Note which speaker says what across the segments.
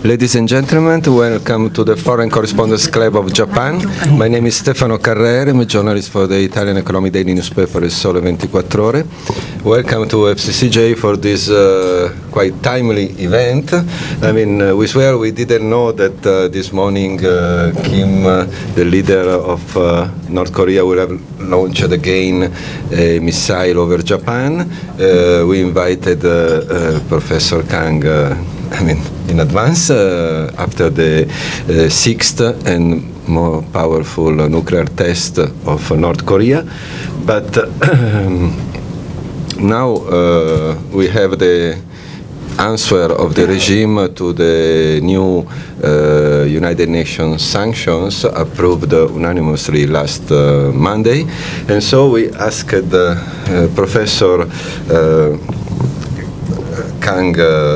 Speaker 1: Ladies and gentlemen, welcome to the Foreign Correspondents Club of Japan. My name is Stefano Carrere, I'm a journalist for the Italian economic daily newspaper Il Sole 24 Ore. Welcome to FCCJ for this quite timely event. I mean, we swear we didn't know that this morning Kim, the leader of North Korea, will have launched again a missile over Japan. We invited Professor Kang in advance after the sixth and more powerful nuclear test of North Korea. But now we have the answer of the regime to the new United Nations sanctions approved unanimously last Monday. And so we asked Professor Kang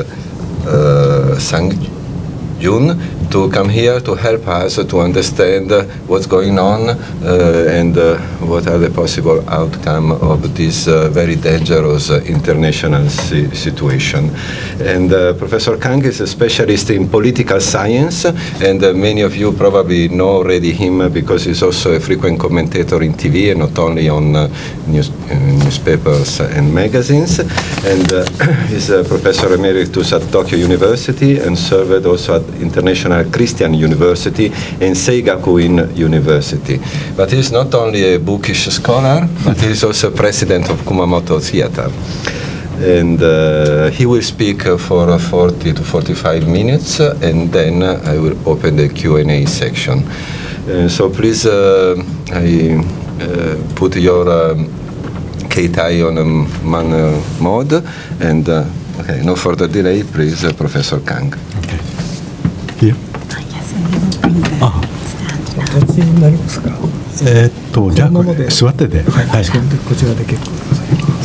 Speaker 1: Sang-Jun to come here to help us to understand what's going on and what are the possible outcomes of this very dangerous international situation. And Professor Kang is a specialist in political science, and many of you probably know already him because he's also a frequent commentator in TV and not only on newspapers and magazines. And he's a professor emeritus at Tokyo University and served also at International Christian University and Seigakuin University. But he's not only a bookish scholar, but he's also president of Kumamoto Theater. And he will speak for 40 to 45 minutes, and then I will open the Q&A section. So please, I put your Keitai on manual mode, and okay, no further delay, please, Professor Kang.
Speaker 2: Okay. Here?
Speaker 3: Yes, and he will bring the stand now.
Speaker 2: になりますか。じゃあこれ座ってて。はい。こちらで結構でございます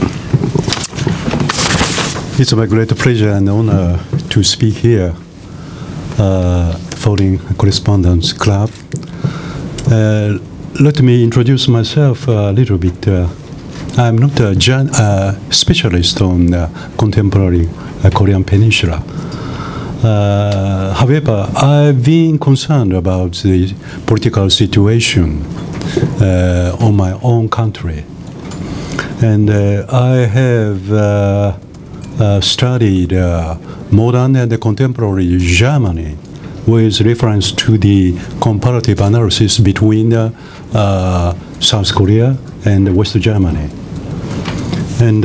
Speaker 2: 。It's my great pleasure and honor to speak here, Foreign Correspondents Club. Let me introduce myself a little bit. I'm not a specialist on contemporary Korean Peninsula. However, I've been concerned about the political situation on my own country. And I have studied modern and contemporary Germany with reference to the comparative analysis between South Korea and West Germany. And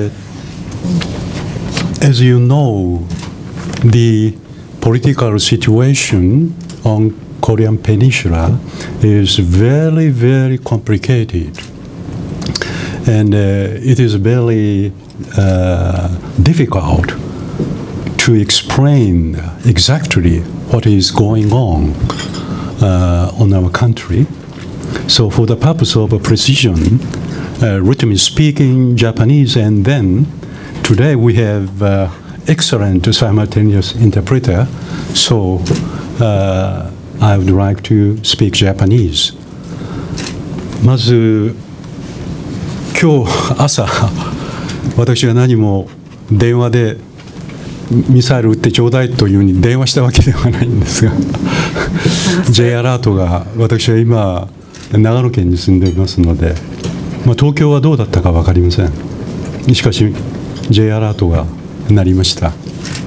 Speaker 2: as you know, the political situation on Korean Peninsula is very, very complicated. And it is very difficult to explain exactly what is going on our country. So for the purpose of precision, let me speak in Japanese, and then today we have excellent simultaneous interpreter, so I would like to speak Japanese. まず今日朝私が何も電話でミサイル撃ってちょうだいというふうに電話したわけではないんですがJ アラートが私は今長野県に住んでいますので、東京はどうだったか分かりません。しかし J アラートが鳴りました。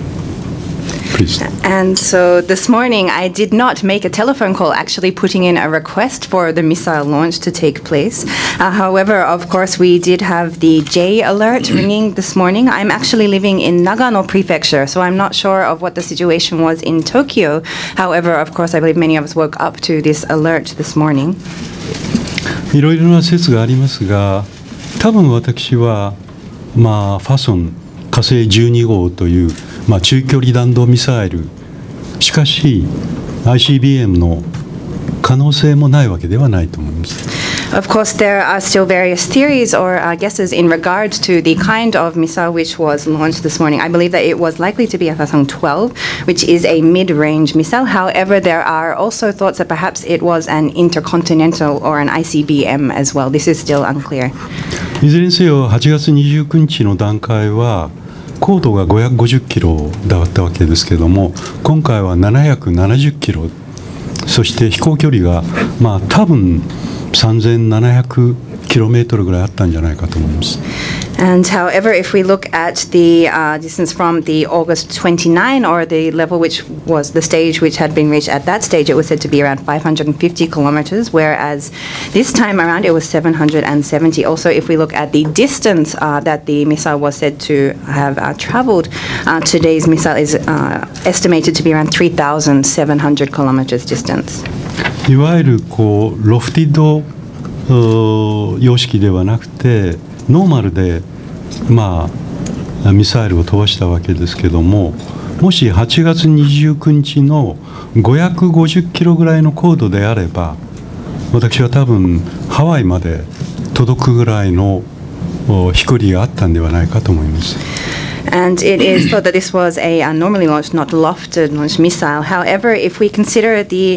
Speaker 3: And so this morning, I did not make a telephone call, actually putting in a request for the missile launch to take place. However, of course, we did have the J alert ringing this morning. I'm actually living in Nagano Prefecture, so I'm not sure of what the situation was in Tokyo. However, of course, I believe many of us woke up to this alert this morning.
Speaker 2: いろいろな説がありますが、多分私は、ファソン火星12号という、中距離弾道ミサイル、しかし ICBM の可能性もないわけではないと思います。
Speaker 3: Of course, there are still various theories or guesses in regards to the kind of missile which was launched this morning. I believe that it was likely to be a Hwasong 12, which is a mid-range missile. However, there are also thoughts that perhaps it was an intercontinental or an ICBM as well. This is still unclear.
Speaker 2: いずれにせよ8月29日の段階は高度が550キロだったわけですけども、今回は770キロ、そして飛行距離が多分3700キロメートルぐらいあったんじゃないかと思います。
Speaker 3: And however, if we look at the distance from the August 29 or the level which was the stage which had been reached at that stage, it was said to be around 550 kilometers, whereas this time around it was 770. Also, if we look at the distance that the missile was said to have traveled, today's missile is estimated to be around 3,700 kilometers distance.
Speaker 2: いわゆるロフティッド様式ではなくて、ノーマルでミサイルを飛ばしたわけですけども、もし8月29日の550キロぐらいの高度であれば、私は多分ハワイまで届くぐらいの飛距離があったんではないかと思います。
Speaker 3: And it is thought that this was a normally launched, not lofted launched missile. However, if we consider the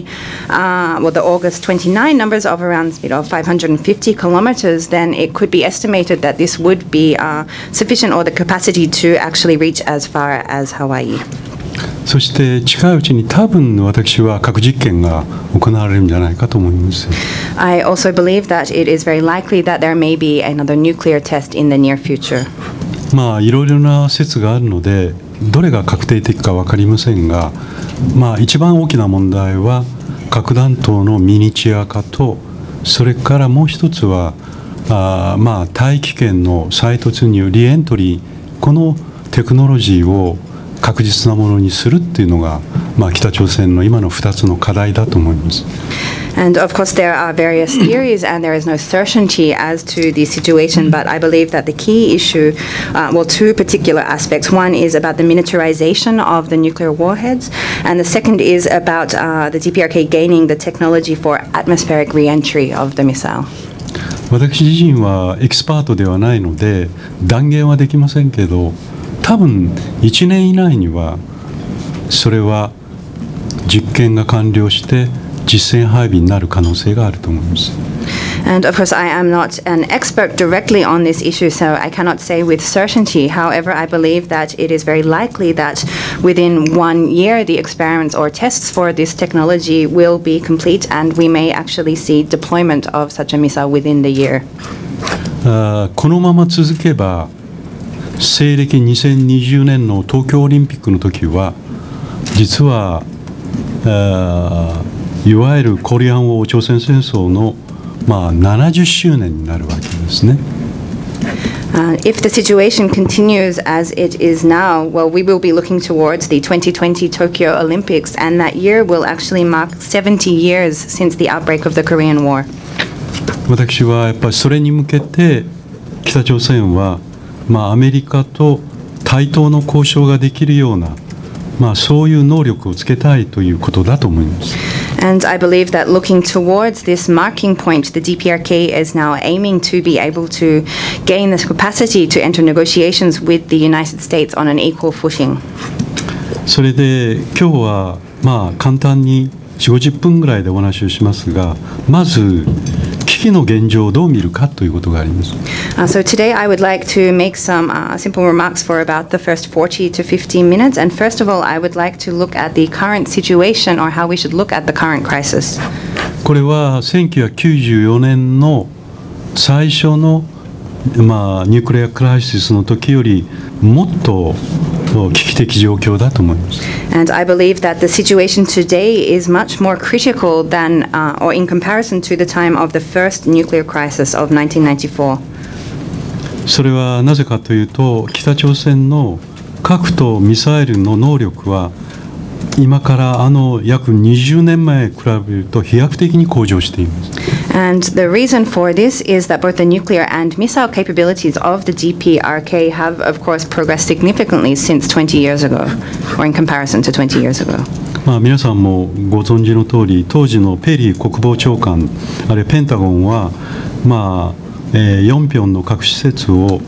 Speaker 3: August 29 numbers of around 550 kilometers, then it could be estimated that this would be sufficient, or the capacity to actually reach as far as Hawaii.
Speaker 2: そして近いうちに多分私は核実験が行われるんじゃないかと思います。
Speaker 3: I also believe that it is very likely that there may be another nuclear test in the near future.
Speaker 2: いろいろな説があるので、どれが確定的か分かりませんが、一番大きな問題は核弾頭のミニチュア化と、それからもう一つは大気圏の再突入、リエントリー、このテクノロジーを確実なものにするっていうのが、北朝鮮の今の2つの課題だと思います。
Speaker 3: And of course, there are various theories, and there is no certainty as to the situation. But I believe that the key issue, two particular aspects. One is about the miniaturization of the nuclear warheads, and the second is about the DPRK gaining the technology for atmospheric re-entry of the missile.
Speaker 2: 私自身はエキスパートではないので断言はできませんけど、多分1年以内にはそれは実験が完了して実戦配備になる可能性があると思います。
Speaker 3: And of course, I am not an expert directly on this issue, so I cannot say with certainty. However, I believe that it is very likely that within 1 year, the experiments or tests for this technology will be complete, and we may actually see deployment of such a missile within the year.
Speaker 2: このまま続けば、西暦2020年の東京オリンピックの時は、実はいわゆるコリアンウォー、朝鮮戦争の70周年になるわけですね。
Speaker 3: If the situation continues as it is now, well, we will be looking towards the 2020 Tokyo Olympics, and that year will actually mark 70 years since the outbreak of the Korean War.
Speaker 2: 私はやっぱりそれに向けて北朝鮮はアメリカと対等の交渉ができるようなそういう能力をつけたいということだと思います。
Speaker 3: And I believe that looking towards this marking point, the DPRK is now aiming to be able to gain this capacity to enter negotiations with the United States on an equal footing.
Speaker 2: それで今日は簡単に4、50分ぐらいでお話をしますが、まず危機の現状をどう見るかということがあります。
Speaker 3: So today I would like to make some simple remarks for about the first 40 to 50 minutes. And first of all, I would like to look at the current situation, or how we should look at the current crisis.
Speaker 2: これは1994年の最初のニュークレアクライシスの時よりもっと危機的状況だと思います。
Speaker 3: And I believe that the situation today is much more critical than, or in comparison to the time of the first nuclear crisis of 1994.
Speaker 2: それはなぜかというと、北朝鮮の核とミサイルの能力は今から約20年前に比べると飛躍的に向上しています。
Speaker 3: And the reason for this is that both the nuclear and missile capabilities of the DPRK have, of course, progressed significantly since 20 years ago, or in comparison to 20 years ago.
Speaker 2: 皆さんもご存知の通り、当時のペリー国防長官、あるいはペンタゴンは、ヨンピョンの核施設を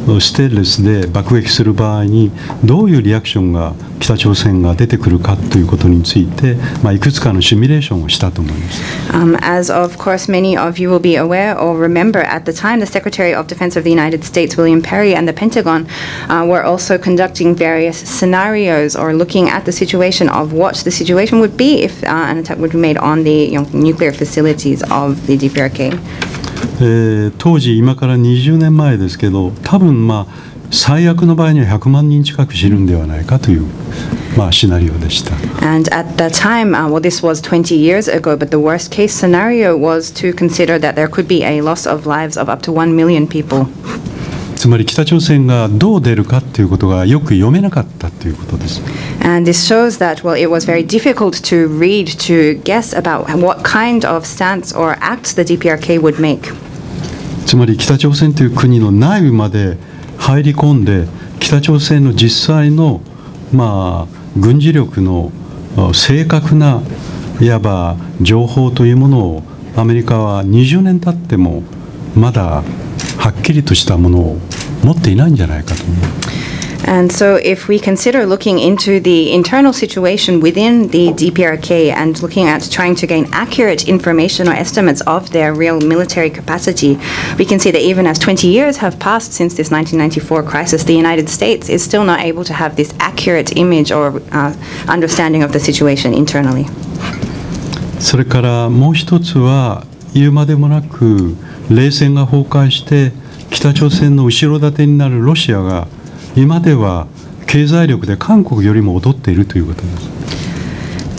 Speaker 2: ステンレスで爆撃する場合にどういうリアクションが北朝鮮が出てくるかということについて、いくつかのシミュレーションをしたと思います。
Speaker 3: As of course many of you will be aware or remember, at the time the Secretary of Defense of the United States, William Perry, and the Pentagon were also conducting various scenarios or looking at the situation of what the situation would be if an attack would be made on the nuclear facilities of the DPRK.
Speaker 2: 当時今から20年前ですけど、多分最悪の場合には100万人近く死ぬんではないかという、シナリオでした。
Speaker 3: And at that time, well, this was 20 years ago, but the worst case scenario was to consider that there could be a loss of lives of up to 1 million people.
Speaker 2: つまり北朝鮮がどう出るかということがよく読めなかったということです。
Speaker 3: And this shows that, well, it was very difficult to read, to guess about what kind of stance or acts the DPRK would make.
Speaker 2: つまり北朝鮮という国の内部まで入り込んで、北朝鮮の実際の、軍事力の正確ないわば情報というものをアメリカは20年経ってもまだはっきりとしたものを持っていないんじゃないかと思います。
Speaker 3: And so if we consider looking into the internal situation within the DPRK and looking at trying to gain accurate information or estimates of their real military capacity, we can see that even as 20 years have passed since this 1994 crisis, the United States is still not able to have this accurate image or understanding of the situation internally.
Speaker 2: それからもう一つは言うまでもなく冷戦が崩壊して北朝鮮の後ろ盾になるロシアが今では経済力で韓国よりも劣っているということです。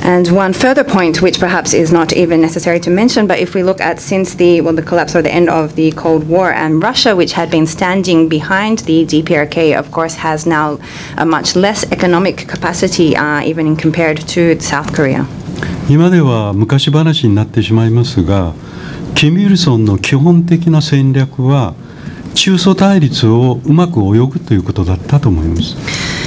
Speaker 3: And one further point, which perhaps is not even necessary to mention, but if we look at since the collapse or the end of the Cold War, and Russia, which had been standing behind the DPRK, of course, has now a much less economic capacity, even compared to South Korea.
Speaker 2: 今では昔話になってしまいますが、キム・イルソンの基本的な戦略は中ソ対立をうまく泳ぐということだったと思います。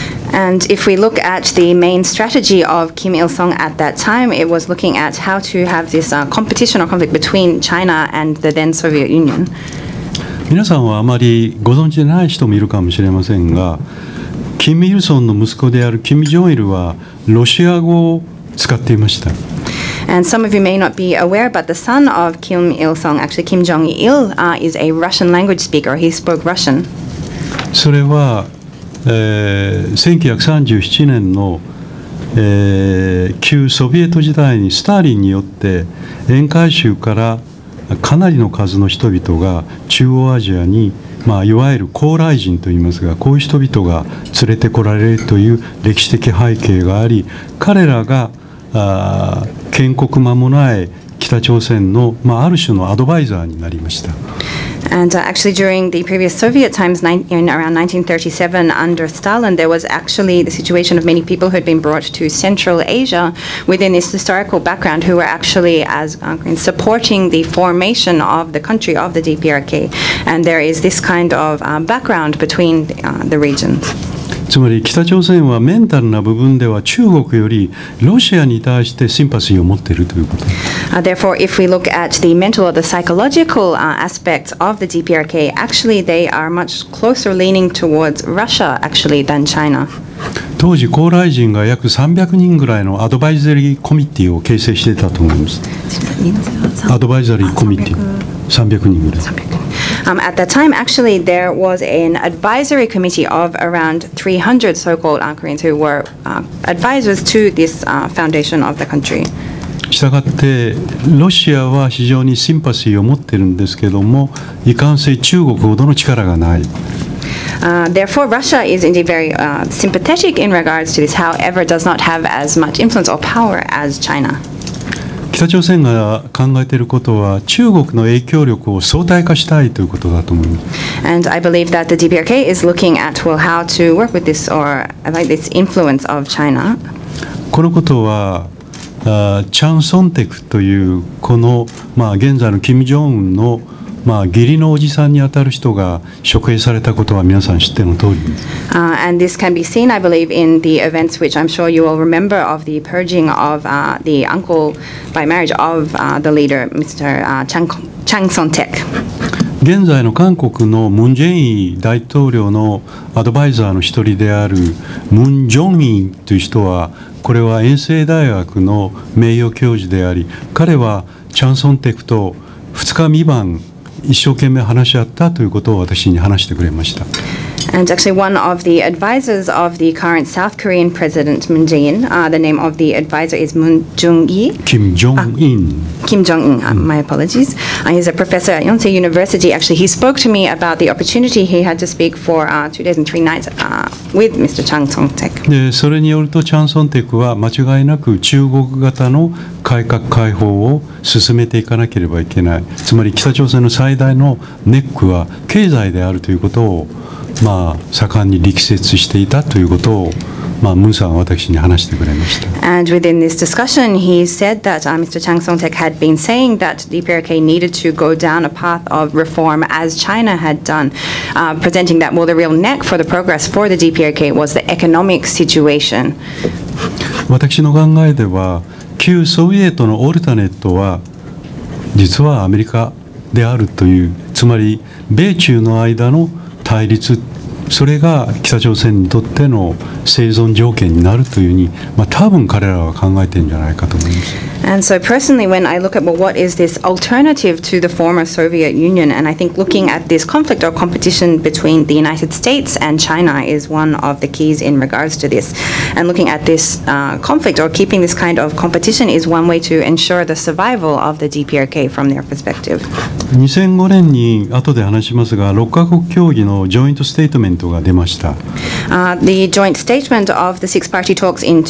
Speaker 3: And if we look at the main strategy of Kim Il-sung at that time, it was looking at how to have this competition or conflict between China and the then Soviet Union.
Speaker 2: 皆さんはあまりご存知でない人もいるかもしれませんが、キム・イルソンの息子であるキム・ジョンイルはロシア語を使っていました。
Speaker 3: And some of you may not be aware, but the son of Kim Il-sung, actually Kim Jong-il, is a Russian language speaker. He spoke Russian.
Speaker 2: それは、1937年の、旧ソビエト時代にスターリンによって沿海州からかなりの数の人々が中央アジアに、いわゆる高麗人といいますが、こういう人々が連れてこられるという歴史的背景があり、彼らが建国間もない北朝鮮の、ある種のアドバイザーになりました。
Speaker 3: And actually during the previous Soviet times, in around 1937 under Stalin, there was actually the situation of many people who had been brought to Central Asia within this historical background who were actually as supporting the formation of the country of the DPRK. And there is this kind of background between the regions.
Speaker 2: つまり北朝鮮はメンタルな部分では中国よりロシアに対してシンパシーを持っているということ。
Speaker 3: Therefore, if we look at the mental or the psychological aspects of the DPRK, actually they are much closer leaning towards Russia actually than China.
Speaker 2: 当時高麗人が約300人ぐらいのアドバイザリーコミッティを形成していたと思います。アドバイザリーコミッティ300人ぐらい。
Speaker 3: At that time, actually, there was an advisory committee of around 300 so-called Koreans who were advisors to this foundation of the country.
Speaker 2: したがってロシアは非常にシンパシーを持っているんですけども、いかんせん中国ほどの力がない。
Speaker 3: Therefore, Russia is indeed very sympathetic in regards to this, however, does not have as much influence or power as China.
Speaker 2: 北朝鮮が考えていることは中国の影響力を相対化したいということだと思います。
Speaker 3: And I believe that the DPRK is looking at how to work with this or like this influence of China.
Speaker 2: このことはチャン・ソンテクというこの、現在のキム・ジョンウンの義理のおじさんにあたる人が処刑されたことは皆さん知っての通りです。
Speaker 3: And this can be seen, I believe, in the events which I'm sure you will remember of the purging of the uncle by marriage of the leader, Mr. Chang Son-taek.
Speaker 2: 現在の韓国のムン・ジェイン大統領のアドバイザーの一人であるムン・ジョンインという人は、これは延世大学の名誉教授であり、彼はチャンソンテクと2日未満一生懸命話し合ったということを私に話してくれました。
Speaker 3: And actually, one of the advisors of the current South Korean President Moon Jae-in, the name of the advisor is Moon Jung-hee.
Speaker 2: Kim Jong-un.
Speaker 3: Kim Jong-un, my apologies. He's a professor at Yonsei University. Actually, he spoke to me about the opportunity he had to speak for 2 days and 3 nights with Mr. Chang Song-taek.
Speaker 2: でそれによるとチャンソンテクは間違いなく中国型の改革開放を進めていかなければいけない。つまり北朝鮮の最大のネックは経済であるということを盛んに力説していたということを、ムンさんは私に話してくれました。
Speaker 3: And within this discussion, he said that Mr. Chang Song-taek had been saying that DPRK needed to go down a path of reform as China had done, presenting that, well, the real neck for the progress for the DPRK was the economic situation.
Speaker 2: 私の考えでは、旧ソビエトのオルタネットは実はアメリカであるという、つまり米中の間の対立、それが北朝鮮にとっての生存条件になるというふうに、多分彼らは考えているんじゃないかと思います。
Speaker 3: And so personally, when I look at, well, what is this alternative to the former Soviet Union, and I think looking at this conflict or competition between the United States and China is one of the keys in regards to this. And looking at this conflict or keeping this kind of competition is one way to ensure the survival of the DPRK from their perspective.
Speaker 2: 2005年に後で話しますが、6カ国協議のジョイントステートメントが出ました。
Speaker 3: The joint statement of the six-party talks in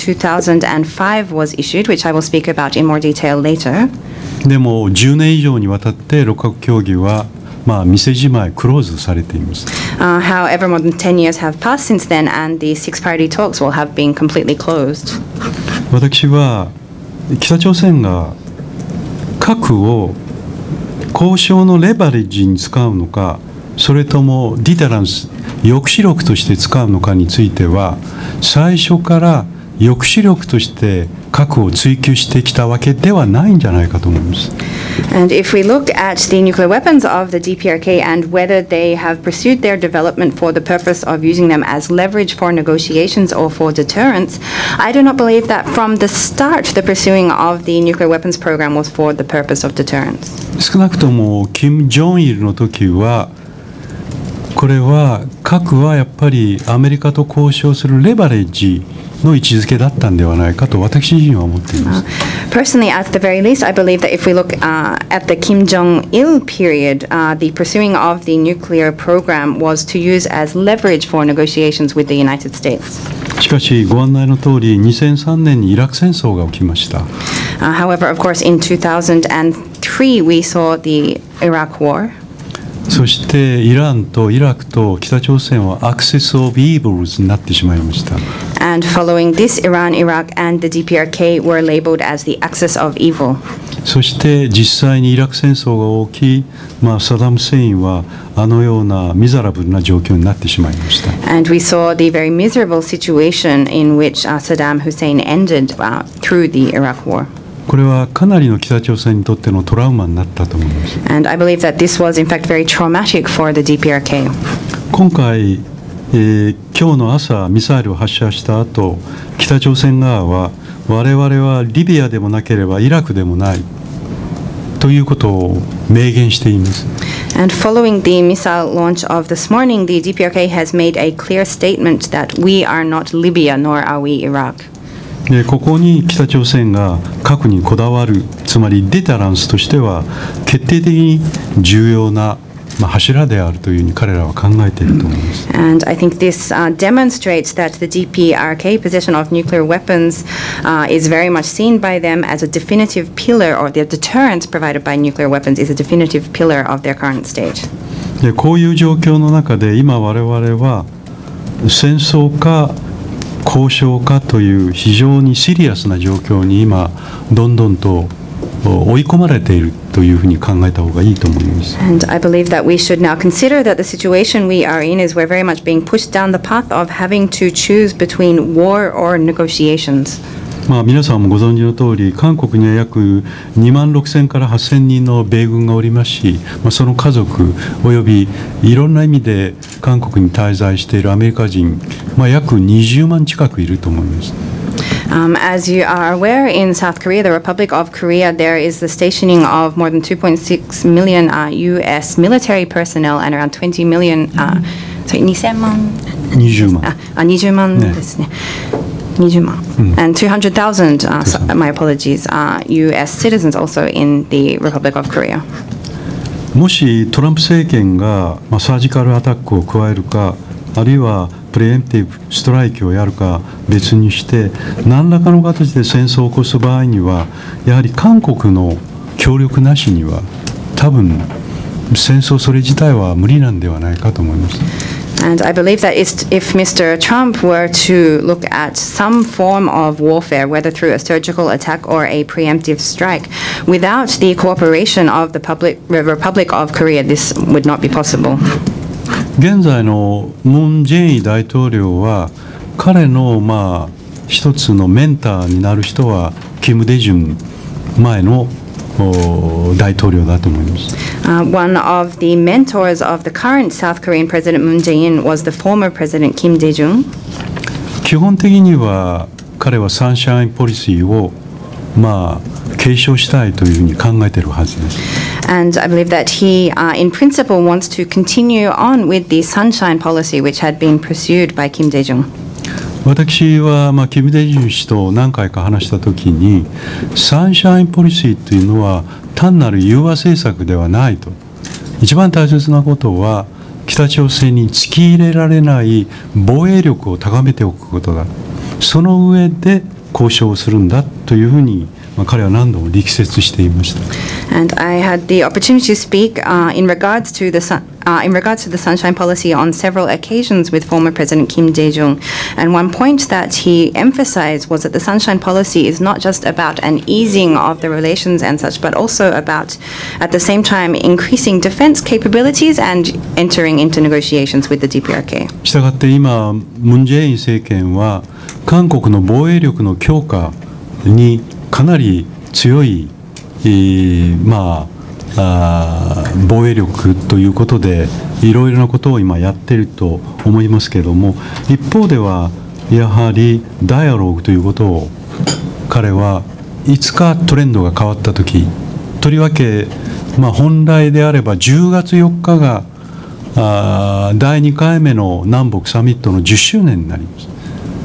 Speaker 3: 2005 was issued, which I will speak about in more detail later.
Speaker 2: でも10年以上にわたって6カ国協議は店じまいクローズされています。
Speaker 3: However, more than 10 years have passed since then, and the six-party talks will have been completely closed.
Speaker 2: 私は北朝鮮が核を交渉のレバレッジに使うのか、それともディタランス、抑止力として使うのかについては、最初から抑止力として核を追求してきたわけではないんじゃないかと思います。
Speaker 3: And if we look at the nuclear weapons of the DPRK and whether they have pursued their development for the purpose of using them as leverage for negotiations or for deterrence, I do not believe that from the start the pursuing of the nuclear weapons program was for the purpose of deterrence.
Speaker 2: 少なくとも金正日の時は、これは核はやっぱりアメリカと交渉するレバレッジの位置づけだったんではないかと私自身は思っています。
Speaker 3: Personally, at the very least, I believe that if we look at the Kim Jong-il period, the pursuing of the nuclear program was to use as leverage for negotiations with the United States.
Speaker 2: しかしご案内の通り、2003年にイラク戦争が起きました。
Speaker 3: However, of course, in 2003 we saw the Iraq War.
Speaker 2: そしてイランとイラクと北朝鮮はアクセス・オブ・イーブルズになってしまいました。
Speaker 3: And following this, Iran, Iraq, and the DPRK were labeled as the axis of evil.
Speaker 2: そして実際にイラク戦争が起き、サダム・フセインはあのようなミザラブルな状況になってしまいました。
Speaker 3: And we saw the very miserable situation in which Saddam Hussein ended through the Iraq War.
Speaker 2: これはかなりの北朝鮮にとってのトラウマになったと思います。
Speaker 3: And I believe that this was in fact very traumatic for the DPRK.
Speaker 2: 今回、今日の朝ミサイルを発射した後、北朝鮮側は我々はリビアでもなければイラクでもないということを明言しています。
Speaker 3: And following the missile launch of this morning, the DPRK has made a clear statement that we are not Libya nor are we Iraq.
Speaker 2: でここに北朝鮮が核にこだわる、つまりデタランスとしては決定的に重要な柱であるというふうに彼らは考えていると思います。
Speaker 3: And I think this demonstrates that the DPRK possession of nuclear weapons is very much seen by them as a definitive pillar, or the deterrence provided by nuclear weapons is a definitive pillar of their current state.
Speaker 2: でこういう状況の中で今我々は戦争か交渉かという非常にシリアスな状況に今どんどんと追い込まれているというふうに考えた方がいいと思います。
Speaker 3: And I believe that we should now consider that the situation we are in is we're very much being pushed down the path of having to choose between war or negotiations.
Speaker 2: 皆さんもご存知の通り、韓国には約2万6000から8000人の米軍がおりますし、その家族およびいろんな意味で韓国に滞在しているアメリカ人、約20万近くいると思います。
Speaker 3: As you are aware, in South Korea, the Republic of Korea, there is the stationing of more than 2.6 million U.S. military personnel and around 20 million, 2000万
Speaker 2: 20万。
Speaker 3: 20万ですね。20万. And 200,000, my apologies, U.S. citizens also in the Republic of Korea.
Speaker 2: もしトランプ政権がサージカルアタックを加えるか、あるいはプレエンティブストライキをやるか別にして、何らかの形で戦争を起こす場合には、やはり韓国の協力なしには多分戦争それ自体は無理なんではないかと思います。
Speaker 3: And I believe that if Mr. Trump were to look at some form of warfare, whether through a surgical attack or a preemptive strike, without the cooperation of the Republic of Korea, this would not be possible.
Speaker 2: 現在のムン・ジェイン大統領は、彼の一つのメンターになる人はキム・デジュン前の大統領だと思います。
Speaker 3: One of the mentors of the current South Korean President Moon Jae-in was the former President Kim Dae-jung.
Speaker 2: 基本的には彼はサンシャインポリシーを継承したいというふうに考えているはずです。
Speaker 3: And I believe that he, in principle, wants to continue on with the sunshine policy which had been pursued by Kim Dae-jung.
Speaker 2: 私はキム・デジュン氏と何回か話したときに、サンシャインポリシーというのは単なる融和政策ではないと。一番大切なことは、北朝鮮に突き入れられない防衛力を高めておくことだ。その上で交渉をするんだというふうに彼は何度も力説していました。
Speaker 3: And I had the opportunity to speak in regards to the sunshine policy on several occasions with former President Kim Dae-jung. And one point that he emphasized was that the sunshine policy is not just about an easing of the relations and such, but also about, at the same time, increasing defense capabilities and entering into negotiations with the DPRK.
Speaker 2: したがって今、ムン・ジェイン政権は韓国の防衛力の強化にかなり強い、防衛力ということでいろいろなことを今やっていると思いますけれども、一方ではやはりダイアローグということを彼はいつかトレンドが変わった時、とりわけ、本来であれば10月4日が第2回目の南北サミットの10周年になります。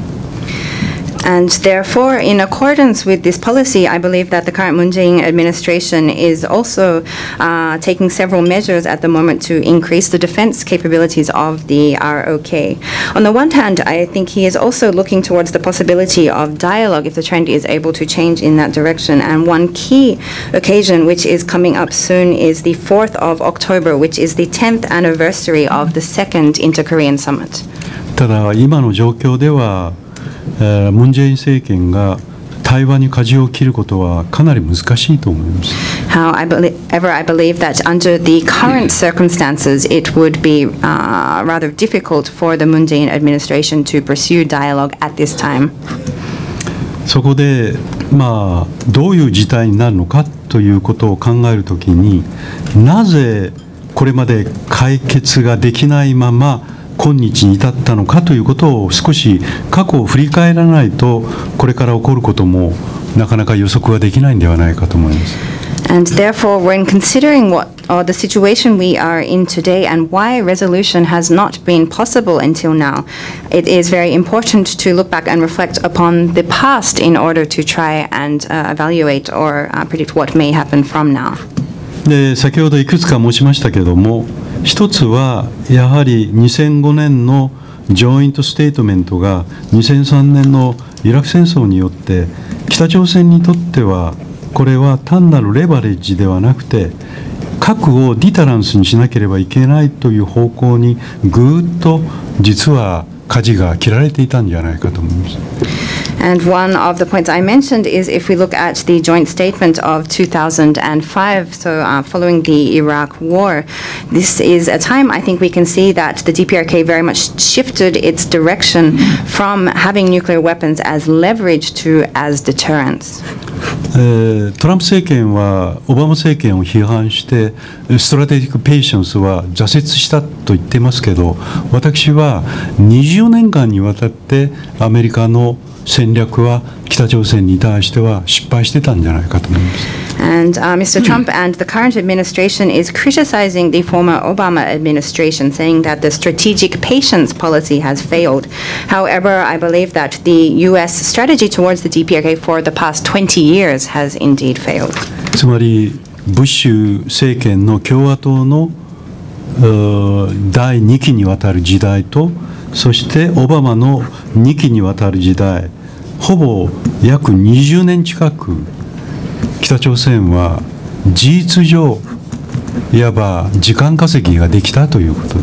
Speaker 3: And therefore, in accordance with this policy, I believe that the current Moon Jae-in administration is also taking several measures at the moment to increase the defense capabilities of the ROK. On the one hand, I think he is also looking towards the possibility of dialogue if the trend is able to change in that direction. And one key occasion which is coming up soon is the 4th of October, which is the 10th anniversary of the second Inter-Korean Summit.
Speaker 2: ただ今の状況ではムン・ジェイン政権が対話に舵を切ることはかなり難しいと思います。
Speaker 3: However, I believe that under the current circumstances, it would be rather difficult for the Moon Jae-in administration to pursue dialogue at this time.
Speaker 2: そこで、どういう事態になるのかということを考えるときに、なぜこれまで解決ができないまま今日に至ったのかということを少し過去を振り返らないと、これから起こることもなかなか予測ができないんではないかと思います。
Speaker 3: And therefore, when considering the situation we are in today and why resolution has not been possible until now, it is very important to look back and reflect upon the past in order to try and evaluate or predict what may happen from now.
Speaker 2: で、先ほどいくつか申しましたけれども、一つはやはり2005年のジョイントステートメントが2003年のイラク戦争によって北朝鮮にとってはこれは単なるレバレッジではなくて核をディタランスにしなければいけないという方向にぐーっと実は舵が切られていたんじゃないかと思います。
Speaker 3: And one of the points I mentioned is if we look at the joint statement of 2005, so following the Iraq War, this is a time I think we can see that the DPRK very much shifted its direction from having nuclear weapons as leverage to as deterrence.
Speaker 2: トランプ政権はオバマ政権を批判してストラテジック・ペイションスは挫折したと言ってますけど、私は20年間にわたってアメリカの戦略は北朝鮮に対しては失敗してたんじゃないかと思います。
Speaker 3: And Mr. Trump and the current administration is criticizing the former Obama administration, saying that the strategic patience policy has failed. However, I believe that the U.S. strategy towards the DPRK for the past 20 years has indeed failed.
Speaker 2: つまりブッシュ政権の共和党の第2期にわたる時代と、そしてオバマの2期にわたる時代、ほぼ約20年近く北朝鮮は事実上いわば時間稼ぎができたということです。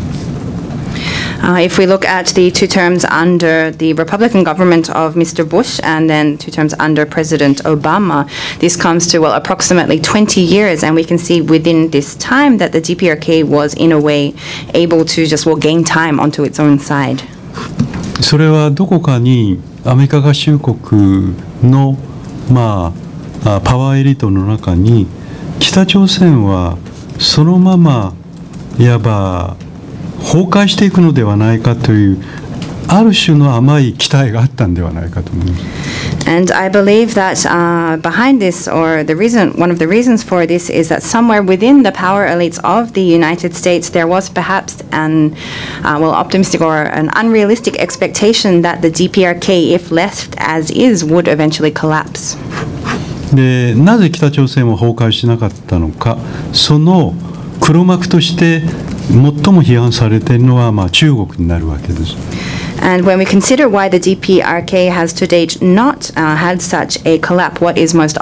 Speaker 3: If we look at the 2 terms under the Republican government of Mr. Bush and then 2 terms under President Obama, this comes to, well, approximately 20 years, and we can see within this time that the DPRK was, in a way, able to just, well, gain time onto its own side.
Speaker 2: それはどこかにアメリカ合衆国の、パワーエリートの中に北朝鮮はそのままいわば崩壊していくのではないかというある種の甘い期待があったんではないかと思います。
Speaker 3: And I believe that behind this, or one of the reasons for this, is that somewhere within the power elites of the United States, there was perhaps an optimistic or an unrealistic expectation that the DPRK, if left as is, would eventually collapse.
Speaker 2: でなぜ北朝鮮は崩壊しなかったのか、その黒幕として最も批判されているのは中国になるわけです。
Speaker 3: And when we consider why the DPRK has to date not had such a collapse, what is most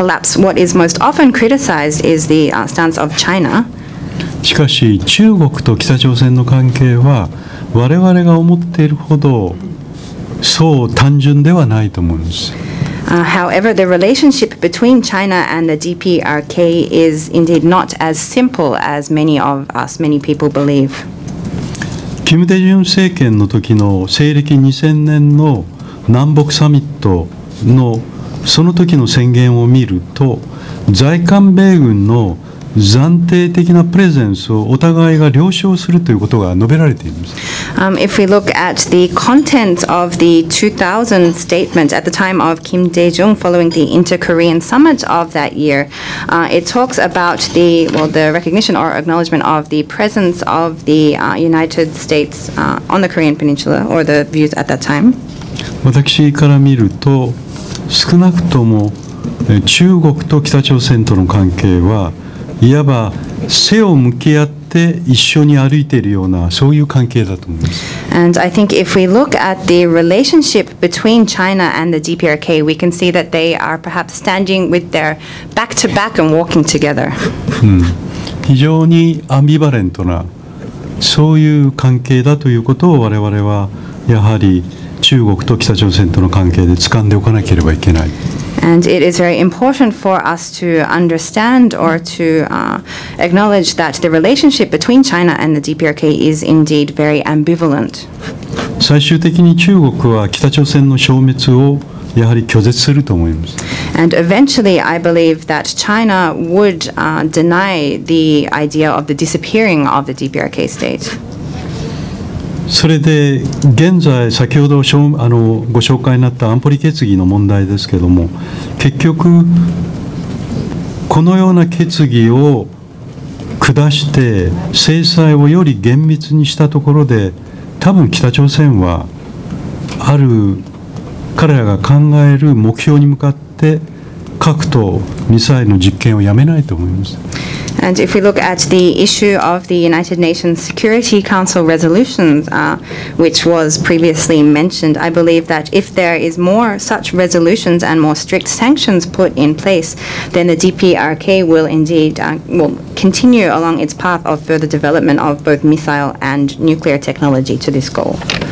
Speaker 3: often criticized is the stance of China.
Speaker 2: しかし中国と北朝鮮の関係は我々が思っているほどそう単純ではないと思うんです。
Speaker 3: However, the relationship between China and the DPRK is indeed not as simple as many people believe.
Speaker 2: キム・デジュン政権の時の西暦2000年の南北サミットのその時の宣言を見ると、在韓米軍の暫定的なプレゼンスをお互いが了承するということが述べられています。
Speaker 3: If we look at the content of the 2000 statement at the time of Kim Dae-jung following the Inter-Korean Summit of that year, it talks about the recognition or acknowledgement of the presence of the United States on the Korean Peninsula, or the views at that time.
Speaker 2: 私から見ると、少なくとも中国と北朝鮮との関係はいわば背を向き合って一緒に歩いているようなそういう関係だと思います。
Speaker 3: And I think if we look at the relationship between China and the DPRK, we can see that they are perhaps standing with their back to back and walking together.
Speaker 2: 非常にアンビバレントなそういう関係だということを我々はやはり中国と北朝鮮との関係で掴んでおかなければいけない。
Speaker 3: And it is very important for us to understand or to acknowledge that the relationship between China and the DPRK is indeed very ambivalent.
Speaker 2: 最終的に中国は北朝鮮の消滅をやはり拒絶すると思います。
Speaker 3: And eventually, I believe that China would deny the idea of the disappearing of the DPRK state.
Speaker 2: それで現在先ほどご紹介になった安保理決議の問題ですけれども、結局このような決議を下して制裁をより厳密にしたところで、多分北朝鮮はある彼らが考える目標に向かって核とミサイルの実験をやめないと思います。
Speaker 3: And if we look at the issue of the United Nations Security Council resolutions, which was previously mentioned, I believe that if there is more such resolutions and more strict sanctions put in place, then the DPRK will indeed will continue along its path of further development of both missile and nuclear technology to this goal.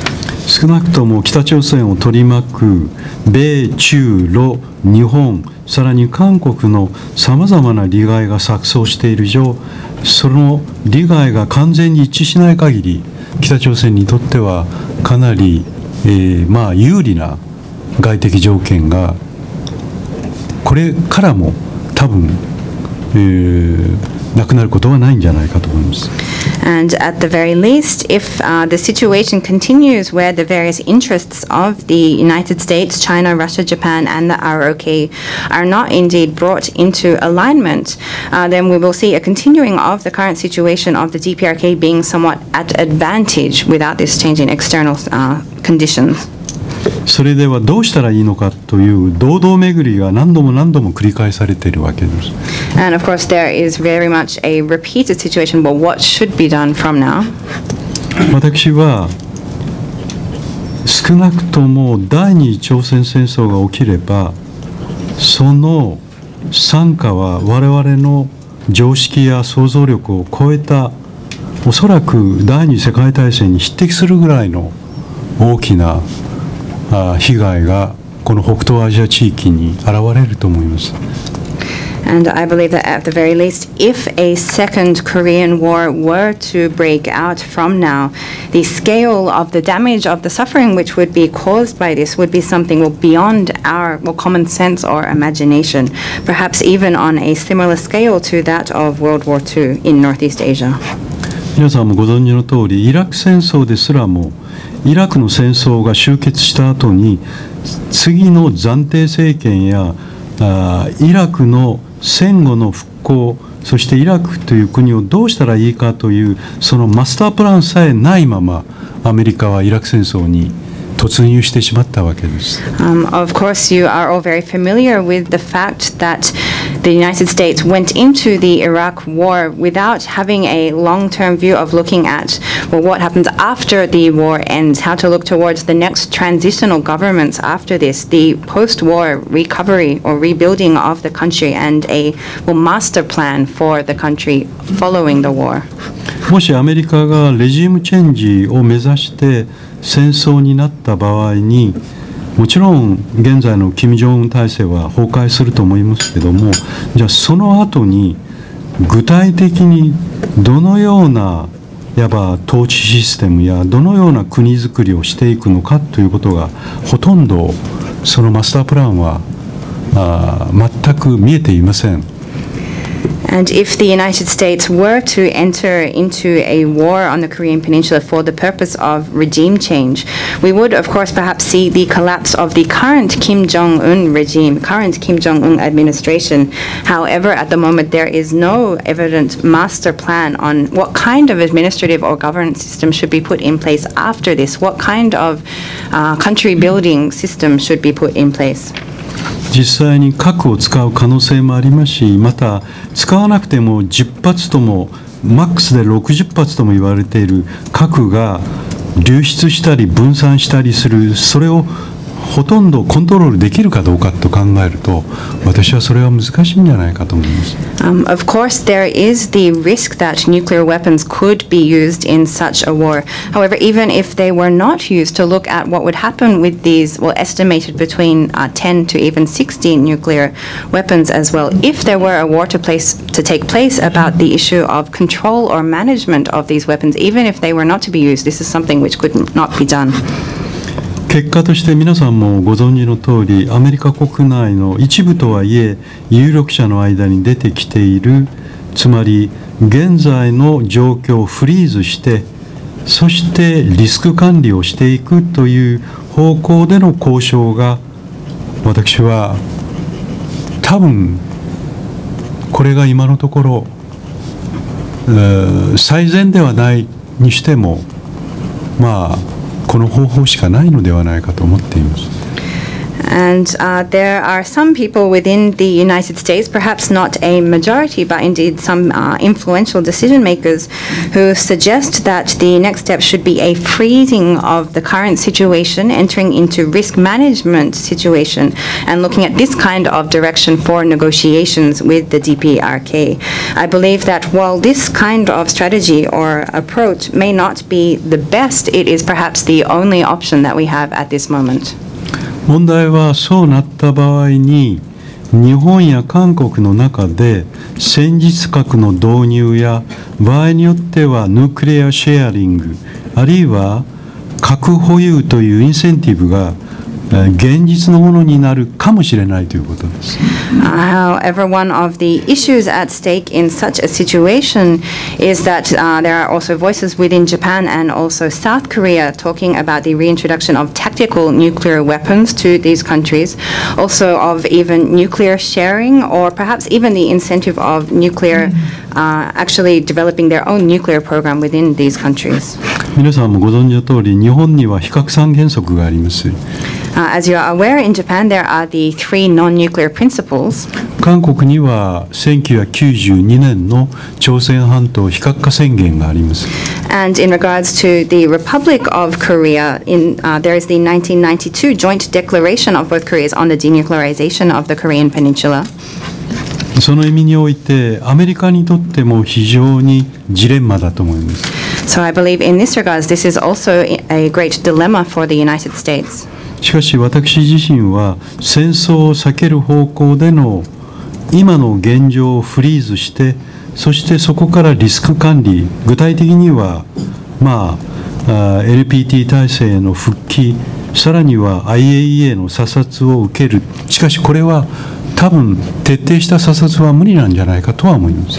Speaker 2: 少なくとも北朝鮮を取り巻く米中ロ日本さらに韓国のさまざまな利害が錯綜している以上、その利害が完全に一致しない限り北朝鮮にとってはかなり、有利な外的条件がこれからも多分、なくなることはないんじゃないかと思います。
Speaker 3: And at the very least, if the situation continues where the various interests of the United States, China, Russia, Japan, and the ROK are not indeed brought into alignment, then we will see a continuing of the current situation of the DPRK being somewhat at advantage without this change in external conditions.
Speaker 2: それではどうしたらいいのかという堂々巡りが何度も繰り返されているわけです。
Speaker 3: And of course, there is very much a repeated situation. But what should be done from now?
Speaker 2: 私は少なくとも第二次朝鮮戦争が起きれば、その惨禍は我々の常識や想像力を超えた、おそらく第二次世界大戦に匹敵するぐらいの大きな被害がこの北東アジア地域に現れると思います。
Speaker 3: And I believe that at the very least, if a second Korean War were to break out from now, the scale of the damage, of the suffering which would be caused by this would be something beyond our common sense or imagination, perhaps even on a similar scale to that of World War II in Northeast Asia.
Speaker 2: 皆さんもご存知の通り、イラク戦争ですらもイラクの戦争が終結した後に次の暫定政権やイラクの戦後の復興、そしてイラクという国をどうしたらいいかというそのマスタープランさえないままアメリカはイラク戦争に突入してしまったわけです。
Speaker 3: Of course, you are all very familiar with the fact that the United States went into the Iraq War without having a long-term view of looking at what happens after the war ends, how to look towards the next transitional governments after this, the post-war recovery or rebuilding of the country, and a master plan for the country following the war.
Speaker 2: もしアメリカがレジームチェンジを目指して戦争になった場合に、もちろん現在の金正恩体制は崩壊すると思いますけども、じゃあその後に具体的にどのようないわば統治システムやどのような国づくりをしていくのかということがほとんどそのマスタープランは全く見えていません。
Speaker 3: And if the United States were to enter into a war on the Korean Peninsula for the purpose of regime change, we would, of course, perhaps see the collapse of the current Kim Jong-un regime, current Kim Jong-un administration. However, at the moment, there is no evident master plan on what kind of administrative or governance system should be put in place after this, what kind of country building system should be put in place.
Speaker 2: 実際に核を使う可能性もありますし、また使わなくても10発ともマックスで60発とも言われている核が流出したり分散したりする、それをほとんどコントロールできるかどうかと考えると、私はそれは難しいんじゃないかと思います。
Speaker 3: Of course, there is the risk that nuclear weapons could be used in such a war. However, even if they were not used, to look at what would happen with these, estimated between 10 to even 16 nuclear weapons as well, if there were a war to take place about the issue of control or management of these weapons, even if they were not to be used, this is something which could not be done.
Speaker 2: 結果として皆さんもご存知の通り、アメリカ国内の一部とはいえ有力者の間に出てきている、つまり現在の状況をフリーズして、そしてリスク管理をしていくという方向での交渉が、私は多分これが今のところ最善ではないにしても、この方法しかないのではないかと思っています。
Speaker 3: And there are some people within the United States, perhaps not a majority, but indeed some influential decision makers who suggest that the next step should be a freezing of the current situation, entering into risk management situation, and looking at this kind of direction for negotiations with the DPRK. I believe that while this kind of strategy or approach may not be the best, it is perhaps the only option that we have at this moment.
Speaker 4: 問題はそうなった場合に日本や韓国の中で戦術核の導入や場合によってはヌクレアシェアリングあるいは核保有というインセンティブが現実のものになるかもしれないということです。
Speaker 3: However, one of the issues at stake in such a situation is that there are also voices within Japan and also South Korea talking about the reintroduction of tactical nuclear weapons to these countries, also of even nuclear sharing or perhaps even the incentive of nuclear actually developing their own nuclear program within these countries.
Speaker 4: 皆さんもご存知の通り日本には非核三原則があります。
Speaker 3: As you are aware, in Japan there are the 3 non-nuclear principles.
Speaker 4: 韓国には1992年の朝鮮半島非核化宣言があります。
Speaker 3: And in regards to the Republic of Korea, there is the 1992 joint declaration of both Koreas on the denuclearization of the Korean Peninsula.
Speaker 4: その意味においてアメリカにとっても非常にジレンマだと思います。
Speaker 3: So I believe in this regards, this is also a great dilemma for the United States.
Speaker 4: しかし私自身は戦争を避ける方向での今の現状をフリーズしてそしてそこからリスク管理具体的にはLPT 体制への復帰さらには IAEA の査察を受けるしかしこれは多分徹底した査察は無理なんじゃないかとは思います。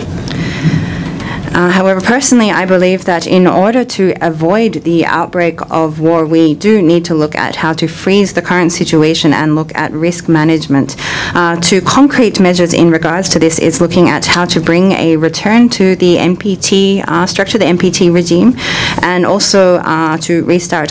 Speaker 3: However, personally, I believe that in order to avoid the outbreak of war, we do need to look at how to freeze the current situation and look at risk management. Two concrete measures in regards to this is looking at how to bring a return to the NPT structure, the NPT regime, and also to restart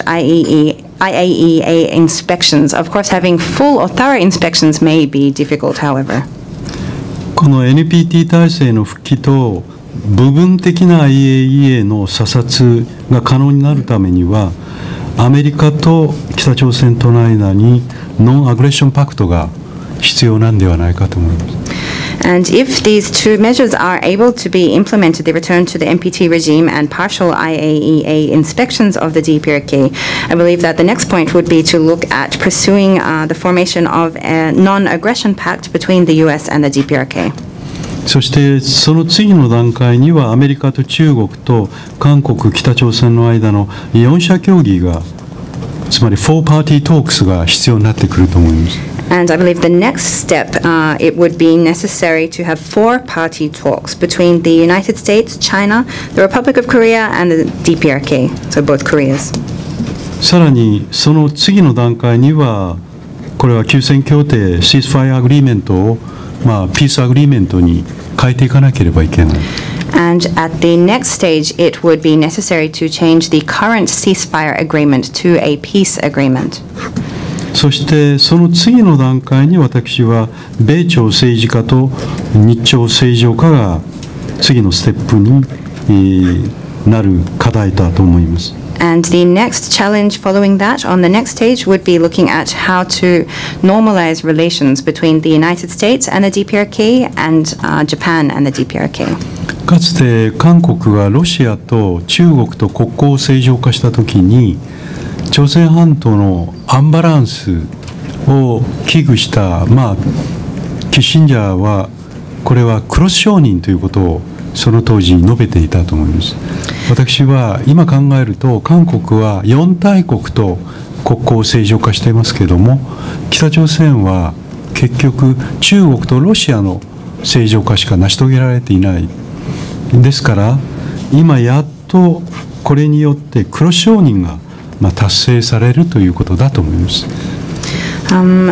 Speaker 3: IAEA inspections. Of course, having full or thorough inspections may be difficult, however.
Speaker 4: この NPT 体制の復帰と部分的な IAEA の査察が可能になるためにはアメリカと北朝鮮との間にノンアグレッションパクトが必要なんではないかと思います。
Speaker 3: And if these two measures are able to be implemented, the return to the NPT regime and partial IAEA inspections of the DPRK, I believe that the next point would be to look at pursuing the formation of a non-aggression pact between the US and the DPRK.
Speaker 4: そしてその次の段階にはアメリカと中国と韓国、北朝鮮の間の4者協議がつまり4パーティートークスが必要になってくると思います。
Speaker 3: And I believe the next step, it would be necessary to have 4-party talks between the United States, China, the Republic of Korea, and the DPRK, so both Koreas.
Speaker 4: さらにその次の段階にはこれは休戦協定、シーズファイアアグリーメントをピースアグリーメントに変えていかなければいけない。
Speaker 3: And at the next stage, it would be necessary to change the current ceasefire agreement to a peace agreement.
Speaker 4: そしてその次の段階に私は米朝政治家と日朝正常化が次のステップになる課題だと思います。
Speaker 3: And the next challenge following that on the next stage would be looking at how to normalize relations between the United States and the DPRK and Japan and the DPRK.
Speaker 4: かつて韓国がロシアと中国と国交を正常化したときに朝鮮半島のアンバランスを危惧したキッシンジャーはこれはクロス承認ということをその当時述べていたと思います。私は今考えると韓国は4大国と国交を正常化していますけれども北朝鮮は結局中国とロシアの正常化しか成し遂げられていないですから今やっとこれによってクロス承認が達成されるということだと思います。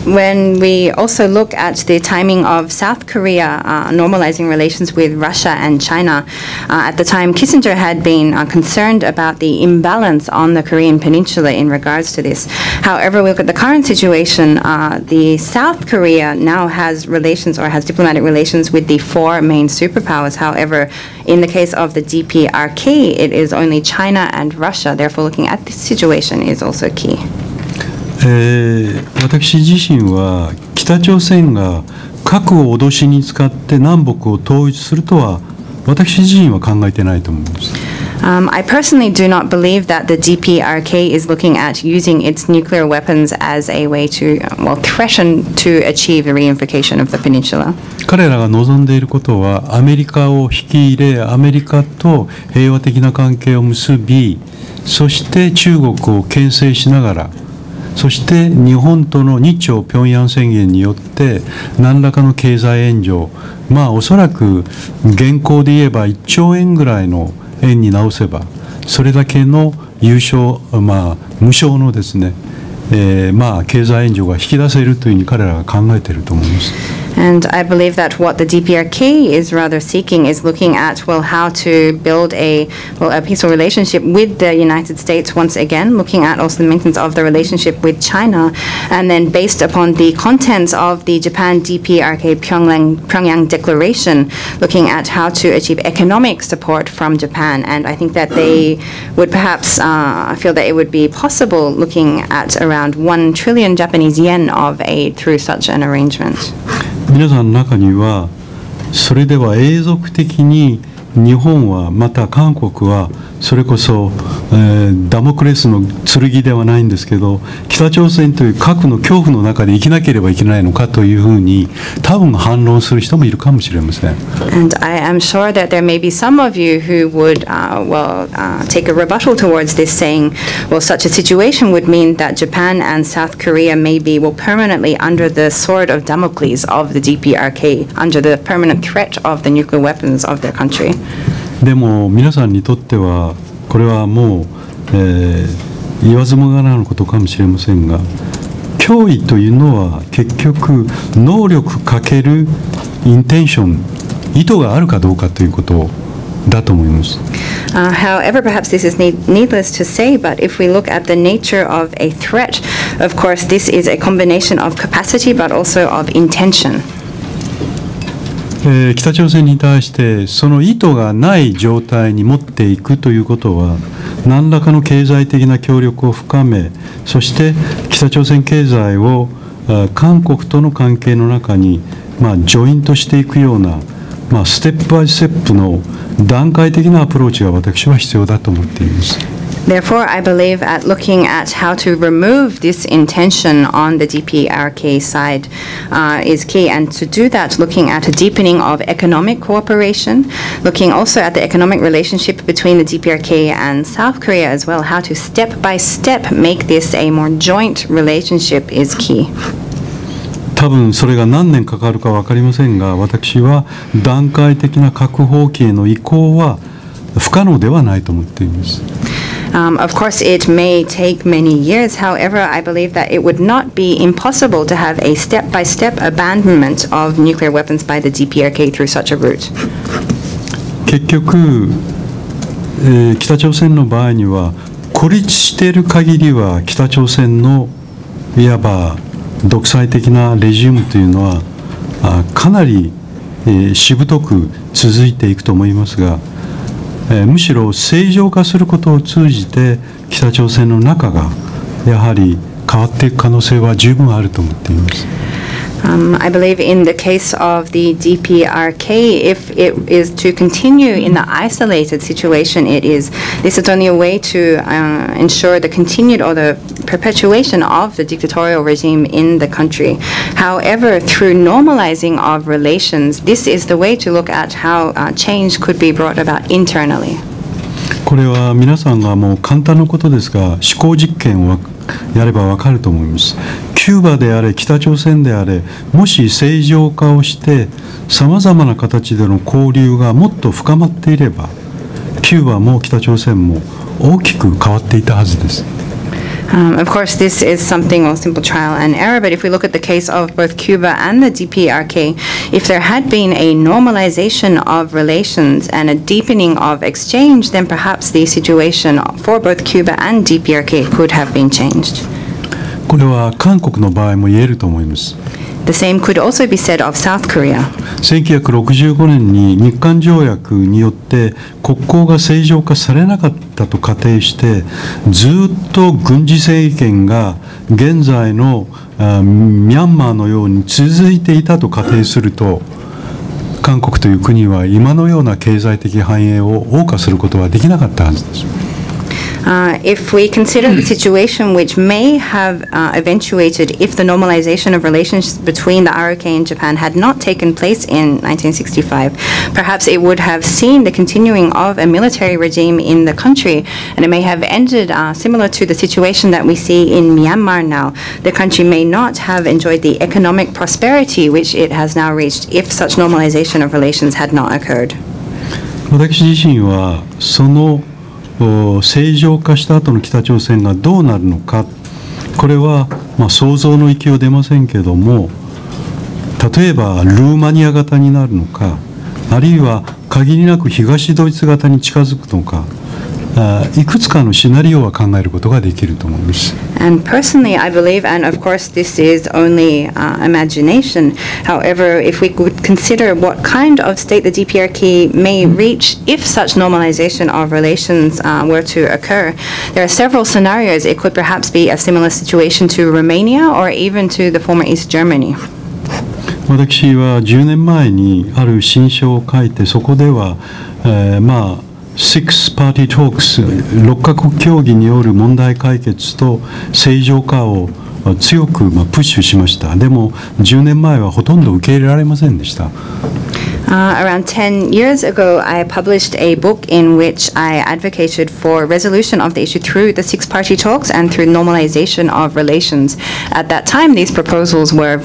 Speaker 3: when we also look at the timing of South Korea normalizing relations with Russia and China, at the time Kissinger had been concerned about the imbalance on the Korean peninsula in regards to this. However, we look at the current situation, the South Korea now has relations or has diplomatic relations with the four main superpowers. However, in the case of the DPRK, it is only China and Russia. Therefore, looking at this situation is also key.
Speaker 4: 私自身は北朝鮮が核を脅しに使って南北を統一するとは私自身は考えてないと思います。
Speaker 3: I personally do not believe that the DPRK is looking at using its nuclear weapons as a way to, threaten to achieve the reunification of the peninsula.
Speaker 4: 彼らが望んでいることはアメリカを引き入れ、アメリカと平和的な関係を結び、そして中国を牽制しながら、そして日本との日朝平壌宣言によって何らかの経済援助、おそらく現行で言えば1兆円ぐらいの円に直せばそれだけの無償のですね、経済援助が引き出せるというふうに彼らが考えていると思います。
Speaker 3: And I believe that what the DPRK is rather seeking is looking at, how to build a peaceful relationship with the United States once again, looking at also the maintenance of the relationship with China, and then based upon the contents of the Japan DPRK Pyongyang Declaration, looking at how to achieve economic support from Japan. And I think that they would perhaps feel that it would be possible looking at around 1 trillion Japanese yen of aid through such an arrangement.
Speaker 4: 皆さんの中にはそれでは永続的に日本はまた韓国はそれこそ、ダモクレスの剣ではないんですけど北朝鮮という核の恐怖の中で生きなければいけないのかというふうに多分反論する人もいるかもしれません。
Speaker 3: And I am sure that there may be some of you who would take a rebuttal towards this, saying, such a situation would mean that Japan and South Korea may be permanently under the sword of Damocles of the DPRK, under the permanent threat of the nuclear weapons of their country.
Speaker 4: でも皆さんにとってはこれはもう、言わずもがなのことかもしれませんが脅威というのは結局能力かけるインテンション意図があるかどうかということだと思います。
Speaker 3: However, perhaps this is needless to say, but if we look at the nature of a threat, of course, this is a combination of capacity but also of intention.
Speaker 4: 北朝鮮に対してその意図がない状態に持っていくということは何らかの経済的な協力を深めそして北朝鮮経済を韓国との関係の中にジョイントしていくようなステップバイステップの段階的なアプローチが私は必要だと思っています。
Speaker 3: Therefore, I believe at looking at how to remove this intention on the DPRK side is key. And to do that, looking at a deepening of economic cooperation, looking also at the economic relationship between the DPRK and South Korea as well, how to step by step make this a more joint relationship is key.
Speaker 4: 多分それが何年かかるか分かりませんが、私は段階的な核放棄への移行は不可能ではないと思っています。
Speaker 3: Of course, it may take many years. However, I believe that it would not be impossible to have a step-by-step abandonment of nuclear weapons by the DPRK through such a route.
Speaker 4: 結局、北朝鮮の場合には孤立している限りは北朝鮮のいわば独裁的なレジームというのはかなり、しぶとく続いていくと思いますが。むしろ正常化することを通じて北朝鮮の中がやはり変わっていく可能性は十分あると思っています。
Speaker 3: I believe in the case of the DPRK, if it is to continue in the isolated situation this is only a way to ensure the continued or the perpetuation of the dictatorial regime in the country. However, through normalizing of relations, this is the way to look at how change could be brought about internally.
Speaker 4: これは皆さんがもう簡単なことですが思考実験をやれば分かると思います。キューバであれ北朝鮮であれもし正常化をしてさまざまな形での交流がもっと深まっていればキューバも北朝鮮も大きく変わっていたはずです。
Speaker 3: Of course, this is something, well, simple trial and error, but if we look at the case of both Cuba and the DPRK, if there had been a normalization of relations and a deepening of exchange, then perhaps the situation for both Cuba and DPRK could have been changed.
Speaker 4: これは韓国の場合も言えると思います。
Speaker 3: The same could also be said of South Korea.
Speaker 4: 1965年に日韓条約によって国交が正常化されなかったと仮定してずっと軍事政権が現在のミャンマーのように続いていたと仮定すると韓国という国は今のような経済的繁栄を謳歌することはできなかったはずです。
Speaker 3: If we consider the situation which may have eventuated if the normalization of relations between the ROK and Japan had not taken place in 1965, perhaps it would have seen the continuing of a military regime in the country, and it may have ended similar to the situation that we see in Myanmar now. The country may not have enjoyed the economic prosperity which it has now reached if such normalization of relations had not occurred.
Speaker 4: 私自身はその正常化した後の北朝鮮がどうなるのか、これは想像の域を出ませんけれども、例えばルーマニア型になるのか、あるいは限りなく東ドイツ型に近づくのか、いくつかのシナリオは考えることができると思います。
Speaker 3: And personally, I believe, and of course this is only imagination, however, if we could consider what kind of state the DPRK may reach if such normalization of relations were to occur, there are several scenarios. It could perhaps be a similar situation to Romania or even to the former East Germany.
Speaker 4: 私は10年前にある新書を書いて、そこでは、Six Party Talks 6カ国協議による問題解決と正常化を強くプッシュしました。でも10年前はほとんど受け入れられませんでした。
Speaker 3: Around 10 years ago, I published a book in which I advocated for resolution of the issue through the six-party talks and through normalization of relations. At that time, these proposals were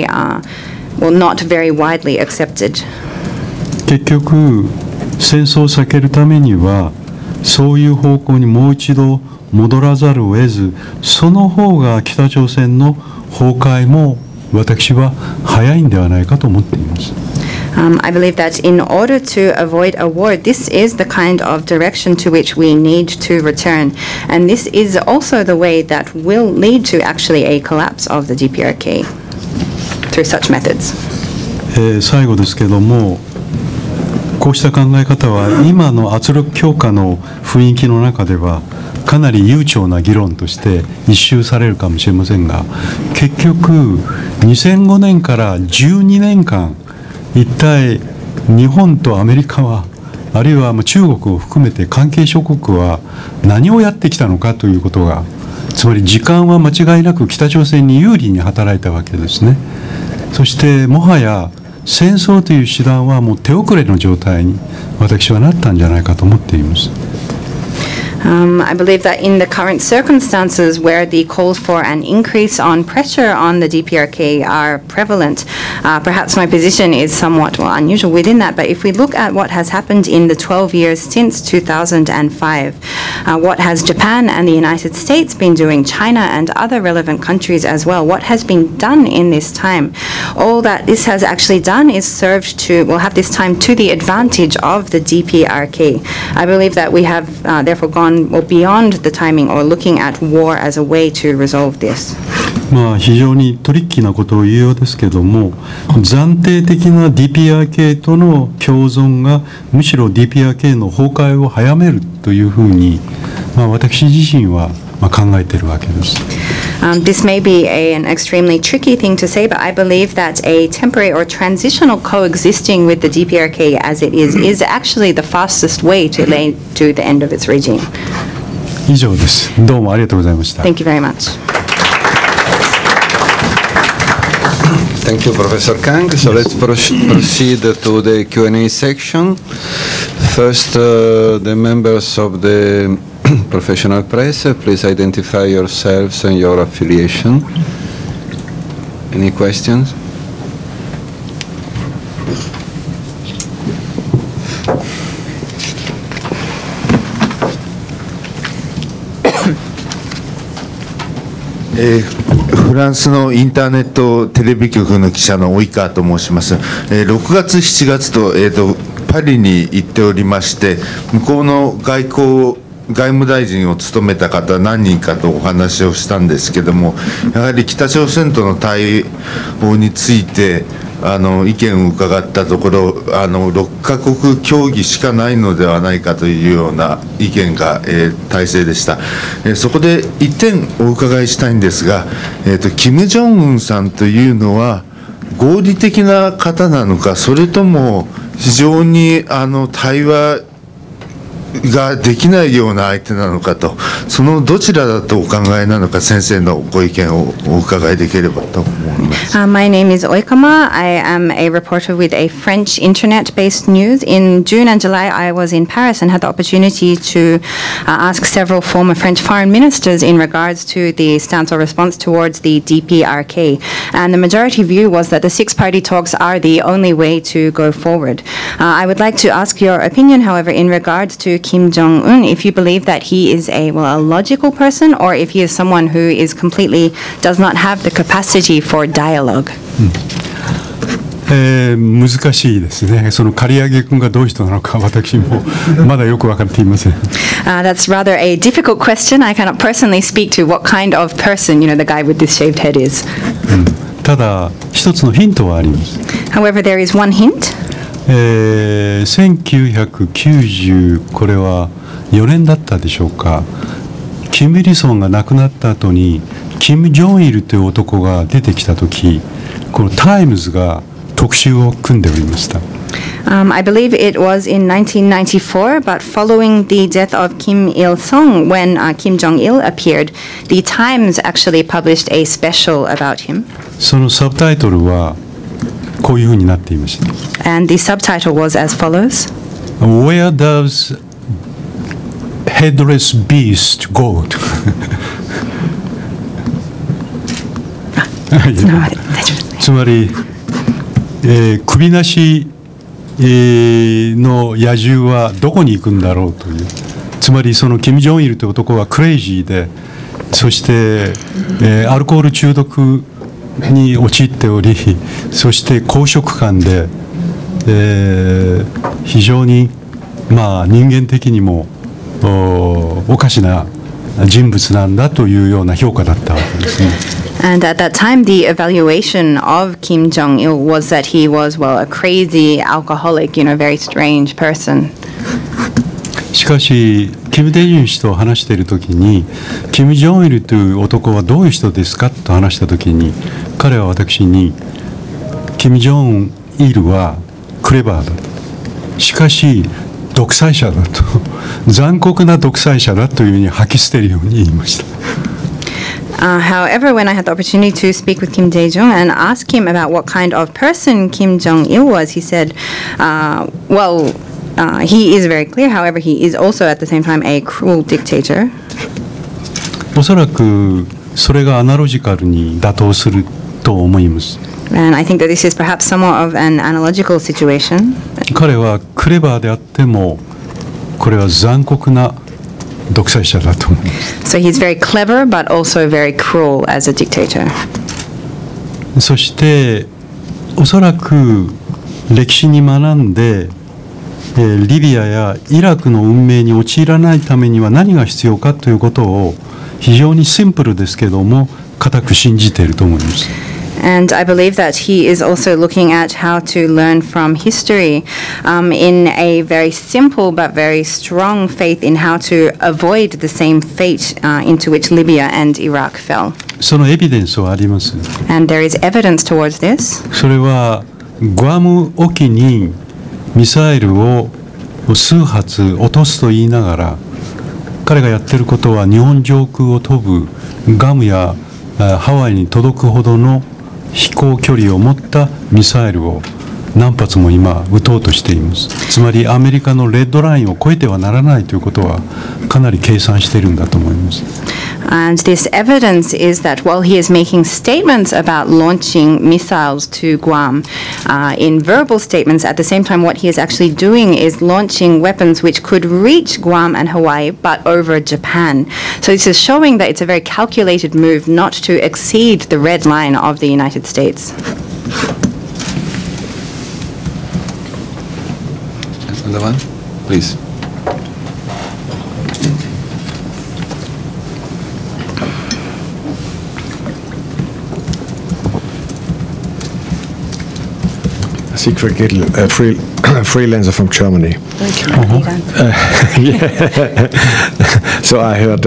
Speaker 3: not very widely accepted.
Speaker 4: 結局戦争を避けるためにはそういう方向にもう一度戻らざるを得ず、その方が北朝鮮の崩壊も私は早いんではないかと思っています。
Speaker 3: I believe that in order to avoid a war, this is the kind of direction to which we need to return. And this is also the way that will lead to actually a collapse of the DPRK through such methods.
Speaker 4: 最後ですけども、こうした考え方は今の圧力強化の雰囲気の中ではかなり悠長な議論として一蹴されるかもしれませんが、結局2005年から12年間一体日本とアメリカはあるいは中国を含めて関係諸国は何をやってきたのかということが、つまり時間は間違いなく北朝鮮に有利に働いたわけですね。そしてもはや戦争という手段はもう手遅れの状態に私はなったんじゃないかと思っています。
Speaker 3: I believe that in the current circumstances where the calls for an increase on pressure on the DPRK are prevalent, perhaps my position is somewhat unusual within that, but if we look at what has happened in the 12 years since 2005, what has Japan and the United States been doing, China and other relevant countries as well, what has been done in this time? All that this has actually done is served to, have this time to the advantage of the DPRK. I believe that we have therefore gone beyond the timing or looking at war as a way to resolve this.
Speaker 4: 非常にトリッキーなことを言うようですけども、暫定的な DPRK との共存がむしろ DPRK の崩壊を早めるというふうに、私自身は考えているわけです。
Speaker 3: This may be an extremely tricky thing to say, but I believe that a temporary or transitional coexisting with the DPRK as it is actually the fastest way to lead to the end of its regime.
Speaker 4: 以上です。どうもありがとうございました。
Speaker 3: Thank you very much.
Speaker 1: Thank you, Professor Kang. So let's proceed to the Q&A section. First, the members of the professional press, please identify yourselves and your affiliation. Any questions?
Speaker 5: フランスのインターネットテレビ局の記者の及川と申します。6月、7月と、パリに行っておりまして、向こうの外務大臣を務めた方何人かとお話をしたんですけども、やはり北朝鮮との対応について意見を伺ったところ、6カ国協議しかないのではないかというような意見が、大勢でした。そこで一点お伺いしたいんですが、金正恩さんというのは合理的な方なのか、それとも非常に対話ができないような相手なのかと、そのどちらだとお考えなのか、先生のご意見をお伺いできればと思います。
Speaker 3: My name is Oikama. I am a reporter with a French internet-based news. In June and July, I was in Paris and had the opportunity to ask several former French foreign ministers in regards to the stance or response towards the DPRK. And the majority view was that the six-party talks are the only way to go forward. I would like to ask your opinion, however, in regards to Kim Jong-un, if you believe that he is a logical person, or if he is someone who does not have the capacity for dialogue.
Speaker 4: 難しいですね。その刈上君がどういう人なのか、私もまだよく分かっていません。
Speaker 3: That's rather a difficult question. I cannot personally speak to what kind of person, the guy with this shaved head is.
Speaker 4: ただ一つのヒントはあります。
Speaker 3: However, there is one hint.
Speaker 4: 1990これは4年だったでしょうか。キム・イルソンが亡くなった後にキム・ジョンイルという男が出てきた時、このタイムズが特集を組んでおりました。
Speaker 3: I believe it was in 1994, but following the death of Kim Il-sung, when Kim Jong-il appeared, the Times actually published a special about him.
Speaker 4: そのサブタイトルはこういうふうになっていました。
Speaker 3: And the subtitle was as follows.
Speaker 4: Where does headless beast go? つまり、首なしの野獣はどこに行くんだろうという。つまりそのキム・ジョンイルという男はクレイジーで、そして、アルコール中毒に陥っており、そして公職官で、非常に人間的にもおかしな人物なんだというような評価だったわけですね。
Speaker 3: And at that time, the evaluation of Kim Jong-il was that he was, a crazy alcoholic, very strange person.
Speaker 4: しかし、キム・デジュン氏と話しているときに、キム・ジョンイルという男はどういう人ですかと話したときに、彼は私に、キム・ジョンイルはクレバーだと。しかし、独裁者だと。残酷な独裁者だというふうに吐き捨てるように言いました。
Speaker 3: However, when I had the opportunity to speak with Kim Dae-jung and ask him about what kind of person Kim Jong-il was, he said, he is very clear. However, he is also at the same time a cruel dictator.
Speaker 4: おそらくそれがアナロジカルに妥当すると思います。
Speaker 3: And I think that this is perhaps somewhat of an analogical situation.
Speaker 4: 彼はクレバーであっても、これは残酷な独裁者だと思います。
Speaker 3: So he's very clever, but also very cruel as a dictator.
Speaker 4: そしておそらく歴史に学んで、リビアやイラクの運命に陥らないためには何が必要かということを非常にシンプルですけども固く信じていると思います。
Speaker 3: And I believe that he is also looking at how to learn from history in a very simple but very strong faith in how to avoid the same fate into which Libya and Iraq fell.
Speaker 4: そのエビデンスはあります。
Speaker 3: And there is evidence towards this.
Speaker 4: それはグアム沖にミサイルを数発落とすと言いながら、彼がやっていることは日本上空を飛ぶガムやハワイに届くほどの飛行距離を持ったミサイルを何発も今撃とうとしています。つまりアメリカのレッドラインを越えてはならないということはかなり計算しているんだと思います。
Speaker 3: And this evidence is that while he is making statements about launching missiles to Guam, in verbal statements, at the same time what he is actually doing is launching weapons which could reach Guam and Hawaii, but over Japan. So this is showing that it's a very calculated move not to exceed the red line of the United States.
Speaker 1: Another one, please.
Speaker 6: Siegfried Gittel, freelancer from Germany. So I heard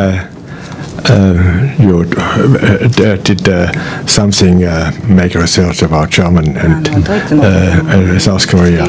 Speaker 6: you did something, make research about German and South Korea.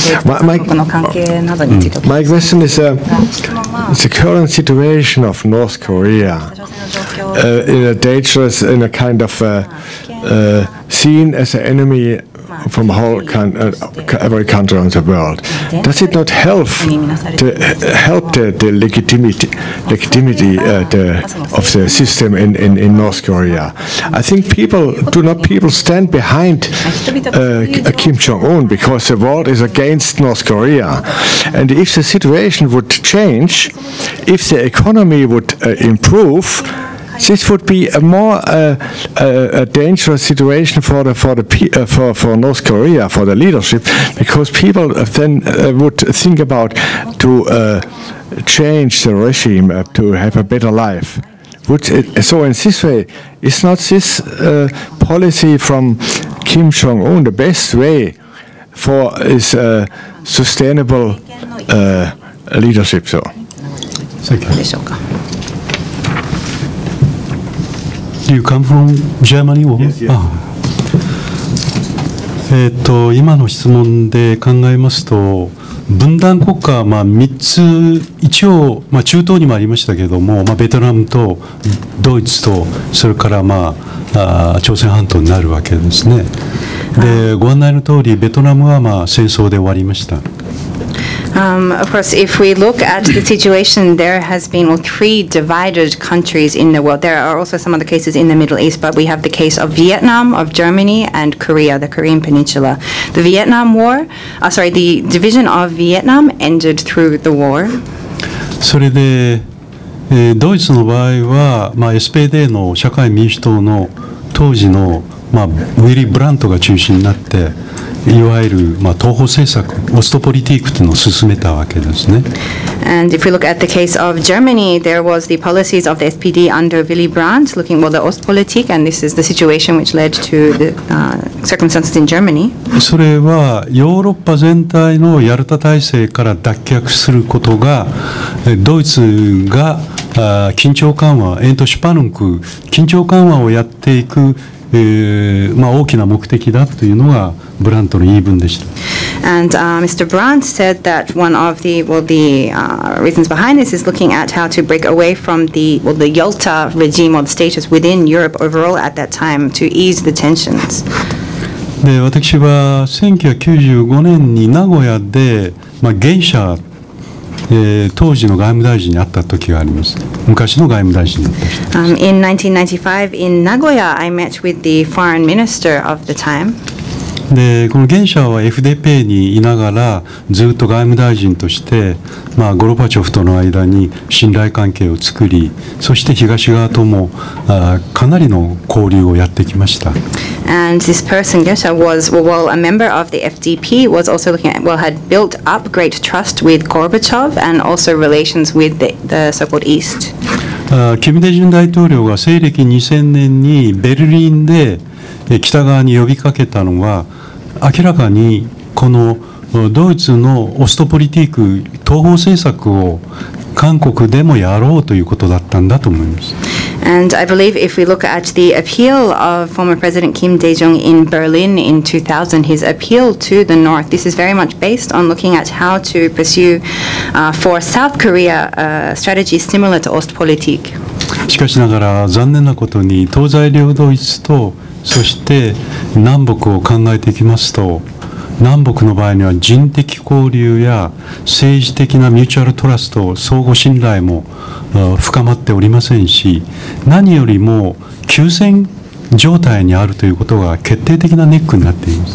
Speaker 6: My question is the current situation of North Korea in a dangerous, in a kind of seen as an enemy from every country on the world. Does it not help the legitimity of the system in North Korea? I think people stand behind Kim Jong-un because the world is against North Korea. And if the situation would change, if the economy would improve, this would be a more dangerous situation for North Korea, for the leadership, because people then would think about to change the regime to have a better life. So in this way, is not this policy from Kim Jong-un the best way for his sustainable leadership? So.
Speaker 2: Thank you. Do you come from Germany?
Speaker 6: Yes, yes.
Speaker 4: 今の質問で考えますと、分断国家は3つ、一応、中東にもありましたけれども、ベトナムとドイツと、それから朝鮮半島になるわけですね。で、ご案内の通り、ベトナムは戦争で終わりました。
Speaker 3: Of course, if we look at the situation, there has been 3 divided countries in the world. There are also some other cases in the Middle East, but we have the case of Vietnam, of Germany, and Korea, the Korean Peninsula. The Vietnam War, the division of Vietnam ended through the war.
Speaker 4: それで、ドイツの場合は、SPD の社会民主党の当時の、ウィリー・ブラントが中心になって、いわゆる東方政策、オストポリティックというのを進めたわけですね。
Speaker 3: And if we look at the case of Germany, there was the policies of the SPD under Willy Brandt, looking the Ostpolitik, and this is the situation which led to the circumstances in Germany.
Speaker 4: それはヨーロッパ全体のヤルタ体制から脱却することが、ドイツが緊張緩和、エントシュパヌンク、緊張緩和をやっていく大きな目的だというのがブラントの言い分でした。
Speaker 3: And Mr. Brandt said that one of the reasons behind this is looking at how to break away from the Yalta regime or the status within Europe overall at that time to ease the tensions.
Speaker 4: で、私は1995年に名古屋でゲイシャ当時の外務大臣に会った時があります。昔の外務大臣だった人。
Speaker 3: In 1995 in Nagoya, I met with the foreign minister of the time.
Speaker 4: でこのゲンシャは FDP にいながらずっと外務大臣として、ゴルバチョフとの間に信頼関係を作り、そして東側ともかなりの交流をやってきました。
Speaker 3: And this person, Gesha, was, while a member of the FDP, was also looking at, had built up great trust with Gorbachev and also relations with the so-called East.
Speaker 4: キム・デジュン大統領が西暦2000年にベルリンで北側に呼びかけたのは、明らかにこのドイツのオストポリティック、東方政策を韓国でもやろうということだったんだと思います。
Speaker 3: And I believe if we look at the appeal of former President Kim Dae-jung in Berlin in 2000, his appeal to the North, this is very much based on looking at how to pursue for South Korea a strategy similar to Ostpolitik.
Speaker 4: しかしながら残念なことに東西両ドイツとそして南北を考えていきますと、 南北の場合には人的交流や政治的なミューチュアルトラスト、相互信頼も深まっておりませんし、何よりも休戦状態にあるということが決定的なネックになっています。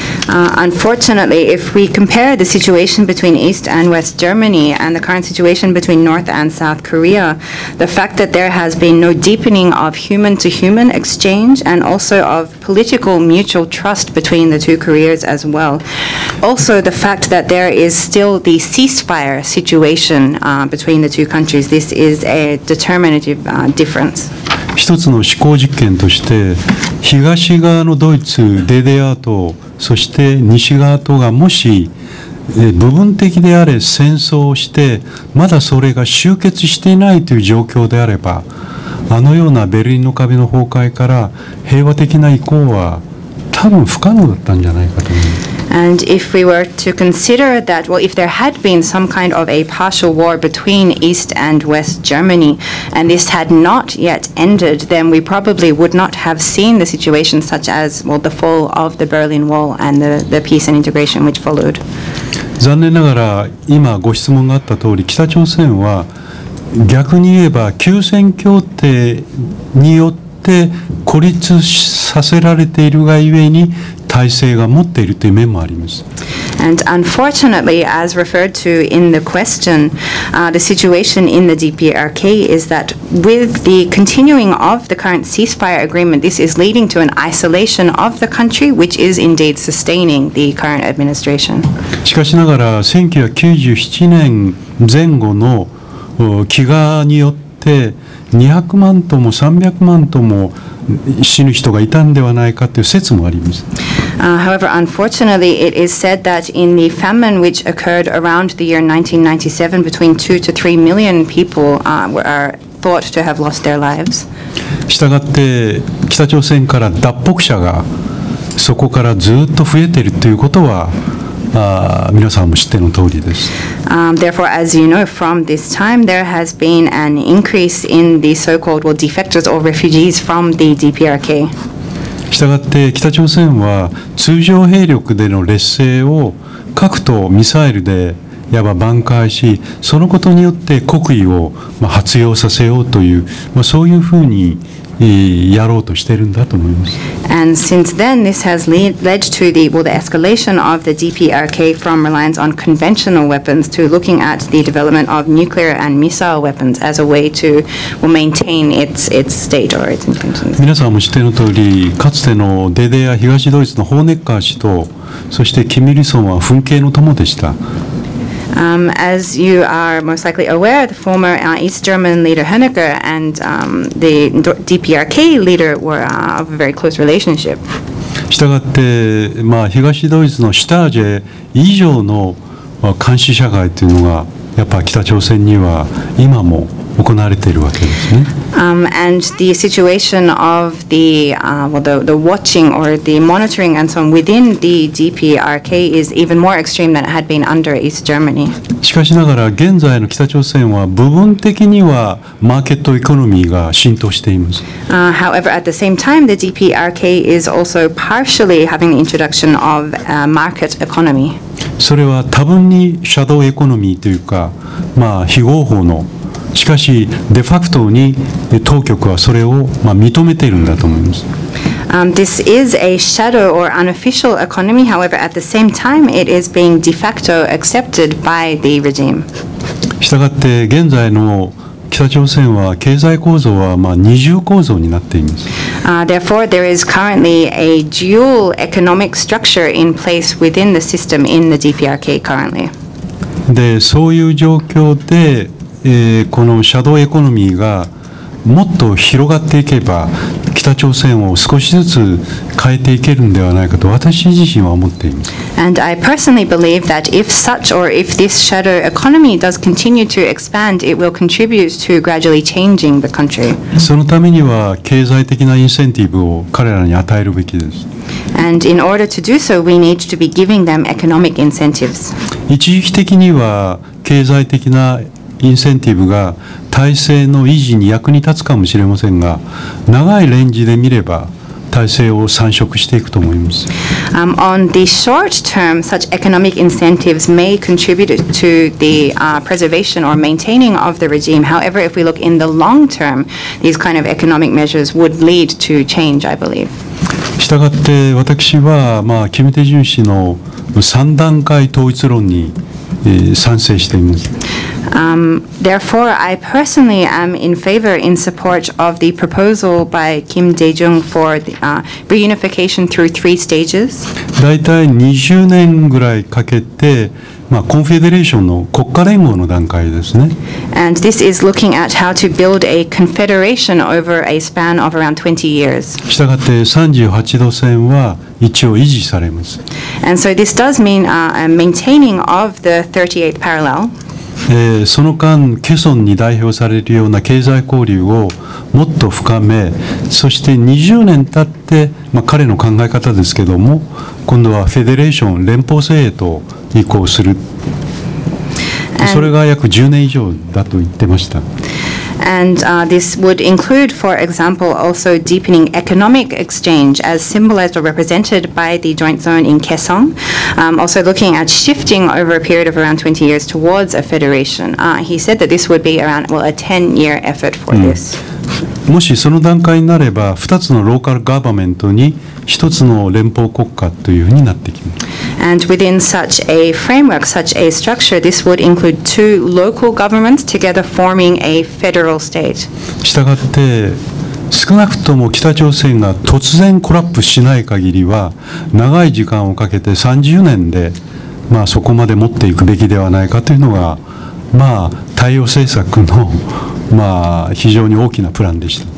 Speaker 3: Unfortunately, if we compare the situation between East and West Germany and the current situation between North and South Korea, the fact that there has been no deepening of human-to-human exchange and also of political mutual trust between the two Koreas as well. Also, the fact that there is still the ceasefire situation between the two countries, this is a determinative difference.
Speaker 4: 一つの思考実験として、東側のドイツ、DDRとそして西側とがもし部分的であれ戦争をしてまだそれが終結していないという状況であれば、あのようなベルリンの壁の崩壊から平和的な移行は多分不可能だったんじゃないかと思います。
Speaker 3: And if we were to consider that, well, if there had been some kind of a partial war between East and West Germany, and this had not yet ended, then we probably would not have seen the situation such as, well, the fall of the Berlin Wall and the peace and integration which followed.
Speaker 4: 残念ながら今ご質問があった通り、北朝鮮は逆に言えば休戦協定によって孤立させられているがゆえに体制が持っているという面もあります。
Speaker 3: And unfortunately, as referred to in the question, the situation in the DPRK is that with the continuing of the current ceasefire agreement, this is leading to an isolation of the country, which is indeed sustaining the current administration.
Speaker 4: しかしながら1997年前後の飢餓によって200万とも300万とも死ぬ人がいたんではないかという説もあります。
Speaker 3: However, unfortunately, it is said that in the famine which occurred around the year 1997, between 2 to 3 million people are thought to have lost their lives.
Speaker 4: したがって北朝鮮から脱北者がそこからずっと増えているということは皆さんも知っての通りです。
Speaker 3: Therefore, as you know, from this time there has been an increase in the so-called defectors or refugees from the DPRK.
Speaker 4: したがって北朝鮮は通常兵力での劣勢を核とミサイルでいわば挽回し、そのことによって国威を発揚させようという、そういうふうにやろうとしているんだと思います。
Speaker 3: And since then, this has led to the escalation of the DPRK from reliance on conventional weapons to looking at the development of nuclear and missile weapons as a way to maintain its state or its intentions.
Speaker 4: 皆さんも知っている通り、かつてのDDR東ドイツのホーネッカー氏と、そしてキム・イルソンは噴景の友でした。
Speaker 3: As you are most likely aware, the former East German leader Honecker and the DPRK leader were of a very close relationship.
Speaker 4: したがって、東ドイツのシュタージェ以上の監視社会というのがやっぱ北朝鮮には今も行われているわけですね。
Speaker 3: And the situation of the watching or the monitoring and so on within the DPRK is even more extreme than it had been under East Germany.
Speaker 4: しかしながら現在の北朝鮮は部分的にはマーケットエコノミーが浸透しています。
Speaker 3: However, at the same time, the DPRK is also partially having the introduction of market economy.
Speaker 4: それは多分にシャドウエコノミーというか、非合法のしかしデファクトに当局はそれを認めているんだと思います。
Speaker 3: This is a shadow or unofficial economy. However, at the same time, it is being de facto accepted by the regime.
Speaker 4: したがって現在の北朝鮮は経済構造は二重構造になっています。
Speaker 3: Therefore, there is currently a dual economic structure in place within the system in the DPRK currently.
Speaker 4: で、そういう状況でこのシャドウエコノミーがもっと広がっていけば北朝鮮を少しずつ変えていけるんではないかと私自身は思っています。
Speaker 3: And I personally believe that if this shadow economy does continue to expand, it will contribute to gradually changing the country.
Speaker 4: そのためには経済的なインセンティブを彼らに与えるべきです。
Speaker 3: And in order to do so, we need to be giving them economic incentives.
Speaker 4: 一時的には経済的なインセンティブが体制の維持に役に立つかもしれませんが、長いレンジで見れば体制を参食していくと思います。
Speaker 3: On the short term, such economic incentives may contribute to the preservation or maintaining of the regime. However, if we look in the long term, these kind of economic measures would lead to change, I believe.
Speaker 4: したがって私は、キム・デジュン氏の3段階統一論に、賛成しています。
Speaker 3: Therefore, I personally am in favor in support of the proposal by Kim Dae-jung for the, reunification through 3 stages.
Speaker 4: だいたい20年ぐらいかけて、コンフェデレーションの国家連合の段階ですね。
Speaker 3: And this is looking at how to build a confederation over a span of around 20 years.
Speaker 4: したがって38度線は一応維持されます。
Speaker 3: And so this does mean a maintaining of the 38th parallel.
Speaker 4: その間、ケソンに代表されるような経済交流をもっと深め、そして20年経って、彼の考え方ですけども、今度はフェデレーション、連邦制へと移行する。それが約10年以上だと言ってました。
Speaker 3: And this would include, for example, also deepening economic exchange as symbolized or represented by the joint zone in Kaesong. Also looking at shifting over a period of around 20 years towards a federation. He said that this would be around, a 10-year effort for this.
Speaker 4: もしその段階になれば、2つのローカルガバメントに1つの連邦国家というふうになってきます。
Speaker 3: And within such a framework, such a structure, this would include 2 local governments together forming a federal state.
Speaker 4: したがって少なくとも北朝鮮が突然コラップしない限りは長い時間をかけて30年で、そこまで持っていくべきではないかというのが、対応政策の、非常に大きなプランでした。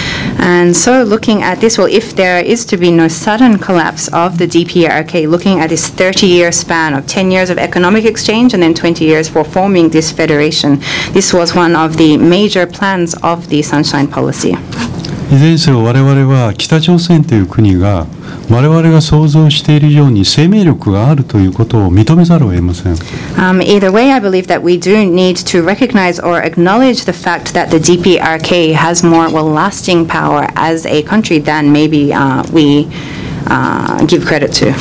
Speaker 3: And so looking at this, if there is to be no sudden collapse of the DPRK, looking at this 30-year span of 10 years of economic exchange and then 20 years for forming this federation, this was one of the major plans of the Sunshine Policy.
Speaker 4: いずれにせよ我々は北朝鮮という国が我々が想像しているように生命力があるということを認めざるを得ません。
Speaker 3: Either way, I believe that we do need to recognize or acknowledge the fact that the DPRK has more lasting power as a country than maybe we give credit to.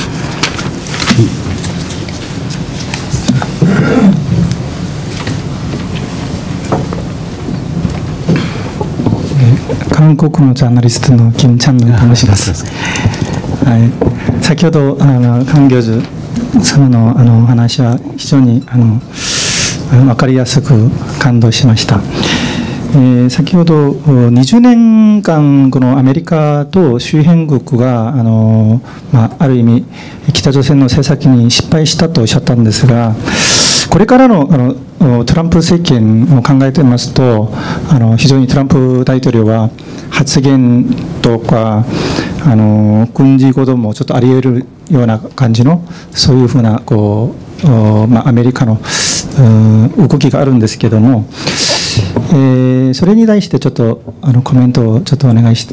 Speaker 7: 韓国のジャーナリストの金チャンの話です。はい、先ほどカン教授様の話は非常に分かりやすく感動しました。先ほど20年間このアメリカと周辺国がある意味北朝鮮の政策に失敗したとおっしゃったんですが、これからのトランプ政権を考えていますと、非常にトランプ大統領は発言とか軍事行動もちょっとあり得るような感じのそういうふうなアメリカの動きがあるんですけども、それに対してちょっとコメントをちょっとお願いして、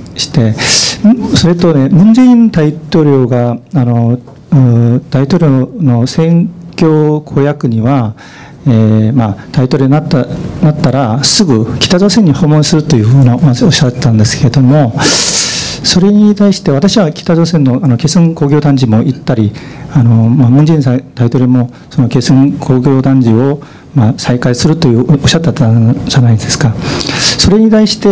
Speaker 7: それとね、ムン・ジェイン大統領が大統領の選挙公約には、大統領になったらすぐ北朝鮮に訪問するというふうなおっしゃったんですけれども、それに対して私は北朝鮮のケスン工業団地も行ったり、ムン・ジェイン大統領もそのケスン工業団地を再開するというおっしゃったじゃないですか。それに対して、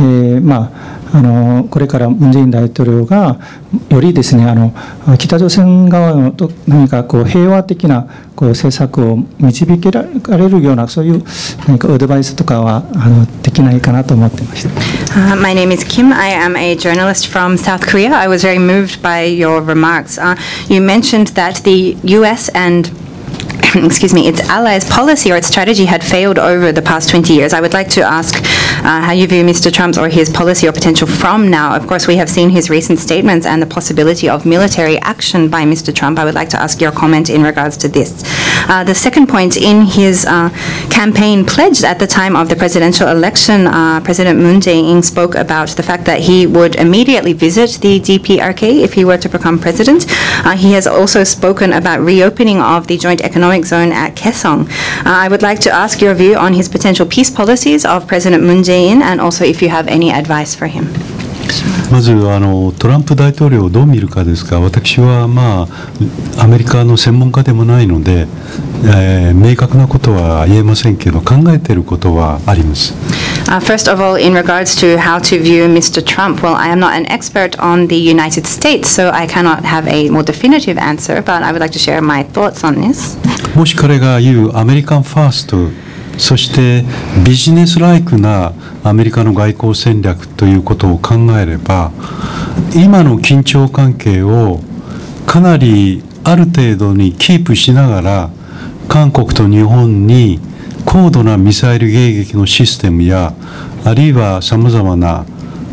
Speaker 7: これからムン・ジェイン大統領がよりですね、北朝鮮側の何か平和的な政策を導けられるようなそういう何かアドバイスとかはできないかなと思ってました。
Speaker 3: My name is Kim. I am a journalist from South Korea. I was very moved by your remarks. You mentioned that the U.S. and its allies' policy or its strategy had failed over the past 20 years. I would like to ask how you view Mr. Trump's or his policy or potential from now. Of course, we have seen his recent statements and the possibility of military action by Mr. Trump. I would like to ask your comment in regards to this. The second point, in his campaign pledge at the time of the presidential election, President Moon Jae-in spoke about the fact that he would immediately visit the DPRK if he were to become president. He has also spoken about reopening of the joint economic zone at Kaesong. I would like to ask your view on his potential peace policies of President Moon Jae-in, and also if you have any advice for him.
Speaker 4: まずトランプ大統領をどう見るかですが、私はアメリカの専門家でもないので、明確なことは言えませんけど、考えていることはあります。
Speaker 3: First of all, in regards to how to view Mr. Trump, well, I am not an expert on the United States, so I cannot have a more definitive answer, but I would like to share my thoughts on this.
Speaker 4: もし彼が言うアメリカンファースト、そしてビジネスライクなアメリカの外交戦略ということを考えれば、今の緊張関係をかなりある程度にキープしながら、韓国と日本に高度なミサイル迎撃のシステムや、あるいはさまざまな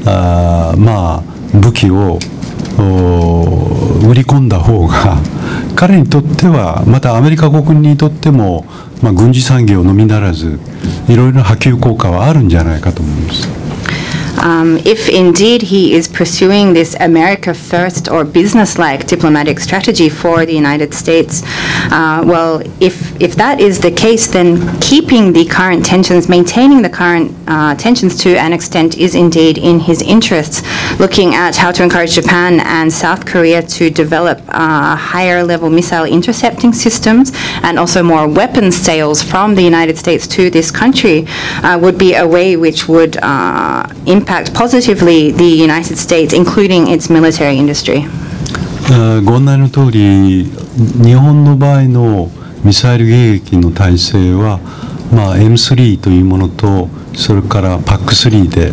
Speaker 4: 武器を売り込んだ方が彼にとっては、またアメリカ国にとっても、軍事産業のみならずいろいろな波及効果はあるんじゃないかと思います。
Speaker 3: If indeed he is pursuing this America first or business-like diplomatic strategy for the United States, well, if that is the case, then keeping the current tensions, maintaining the current tensions to an extent is indeed in his interests. Looking at how to encourage Japan and South Korea to develop higher-level missile intercepting systems and also more weapons sales from the United States to this country would be a way which would impact positively the United States, including its military industry.
Speaker 4: ご案内の通り、日本の場合のミサイル迎撃の体制は、M3 というものと、それから PAC3 で、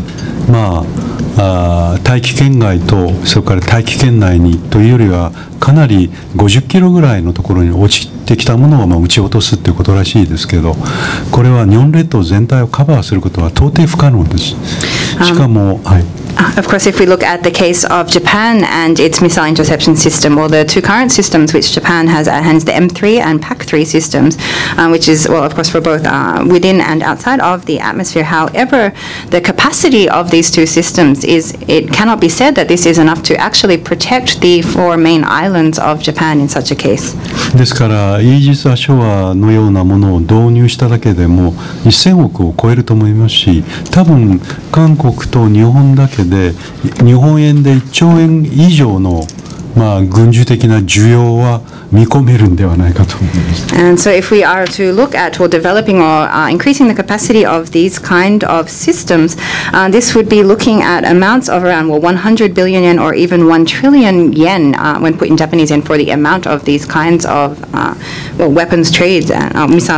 Speaker 4: 大気圏外とそれから大気圏内にというよりはかなり50キロぐらいのところに落ちてきたものを撃ち落とすということらしいですけど、これは日本列島全体をカバーすることは到底不可能です。しかも、
Speaker 3: Of course, if we look at the case of Japan and its missile interception system, well, the two current systems which Japan has at hand, the M3 and PAC3 systems, which is, well, of course, for both within and outside of the atmosphere. However, the capacity of these two systems it cannot be said that this is enough to actually protect the four main islands of Japan in such a case.
Speaker 4: ですから、イージス・アショアのようなものを導入しただけでも1000億を超えると思いますし、多分韓国と日本だけで日本円で1兆円以上の軍事的な需要は見込めるんではないかと思います。
Speaker 3: And so if we are to look at developing or increasing the capacity of these kind of systems, this would be looking at amounts of around 100 billion yen or even 1 trillion yen when put in Japanese yen for the amount of these kinds of weapons trade missile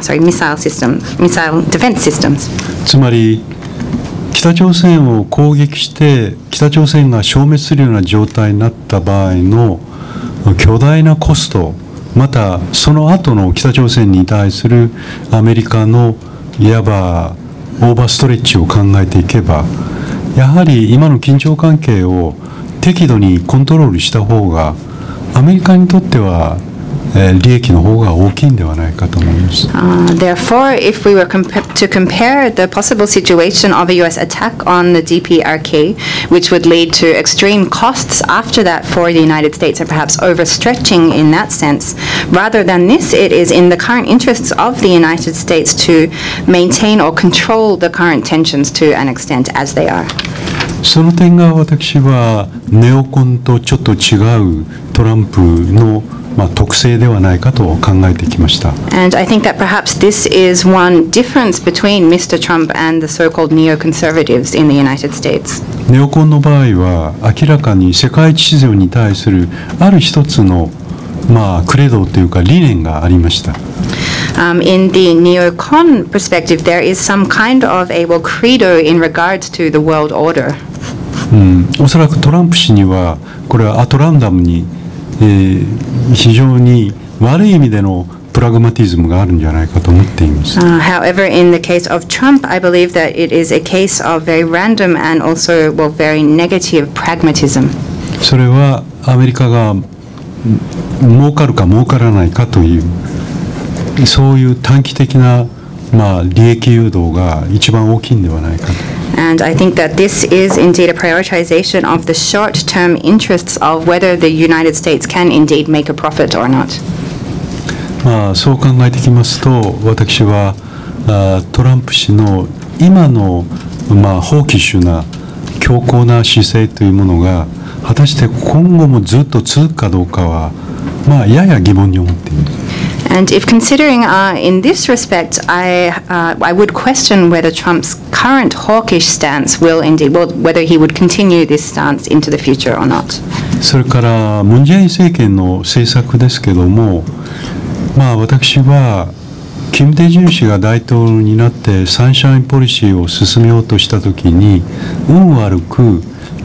Speaker 3: defense systems.
Speaker 4: つまり北朝鮮を攻撃して北朝鮮が消滅するような状態になった場合の巨大なコスト、またその後の北朝鮮に対するアメリカのいわばオーバーストレッチを考えていけば、やはり今の緊張関係を適度にコントロールした方がアメリカにとっては利益の方が大きいんではないかと思います。
Speaker 3: Therefore, if we were to compare the possible situation of a U.S. attack on the DPRK, which would lead to extreme costs after that for the United States and perhaps overstretching in that sense, rather than this, it is in the current interests of the United States to maintain or control the current tensions to an extent as they are.
Speaker 4: その点が私はネオコンとちょっと違うトランプの特性ではないかと考えてきました。
Speaker 3: And I think that perhaps this is one difference between Mr. Trump and the so-called neoconservatives in the United States.
Speaker 4: ネオコンの場合は明らかに世界秩序に対するある一つのクレドというか理念がありました。
Speaker 3: In the neocon perspective, there is some kind of a credo in regards to the world order.
Speaker 4: おそらくトランプ氏にはこれはアトランダムに非常に悪い意味でのプラグマティズムがあるんじゃないかと思っています。
Speaker 3: However, in the case of Trump, I believe that it is a case of very random and also very negative pragmatism.
Speaker 4: それはアメリカが儲かるか儲からないかというそういう短期的な利益誘導が一番大きいんではないかと。
Speaker 3: And I think that this is indeed a prioritization of the short-term interests of whether the United States can indeed make a profit or not.
Speaker 4: そう考えてきますと、私はトランプ氏の今のホーキッシュな強硬な姿勢というものが果たして今後もずっと続くかどうかは、まあ、やや疑問に思っています。
Speaker 3: And if considering in this respect, I would question whether Trump's current hawkish stance will indeed, well, whether he would continue this stance into the future or not.
Speaker 4: それからムン・ジェイン政権の政策ですけども、まあ、私はキム・デジュン氏が大統領になってサンシャインポリシーを進めようとしたときに運悪く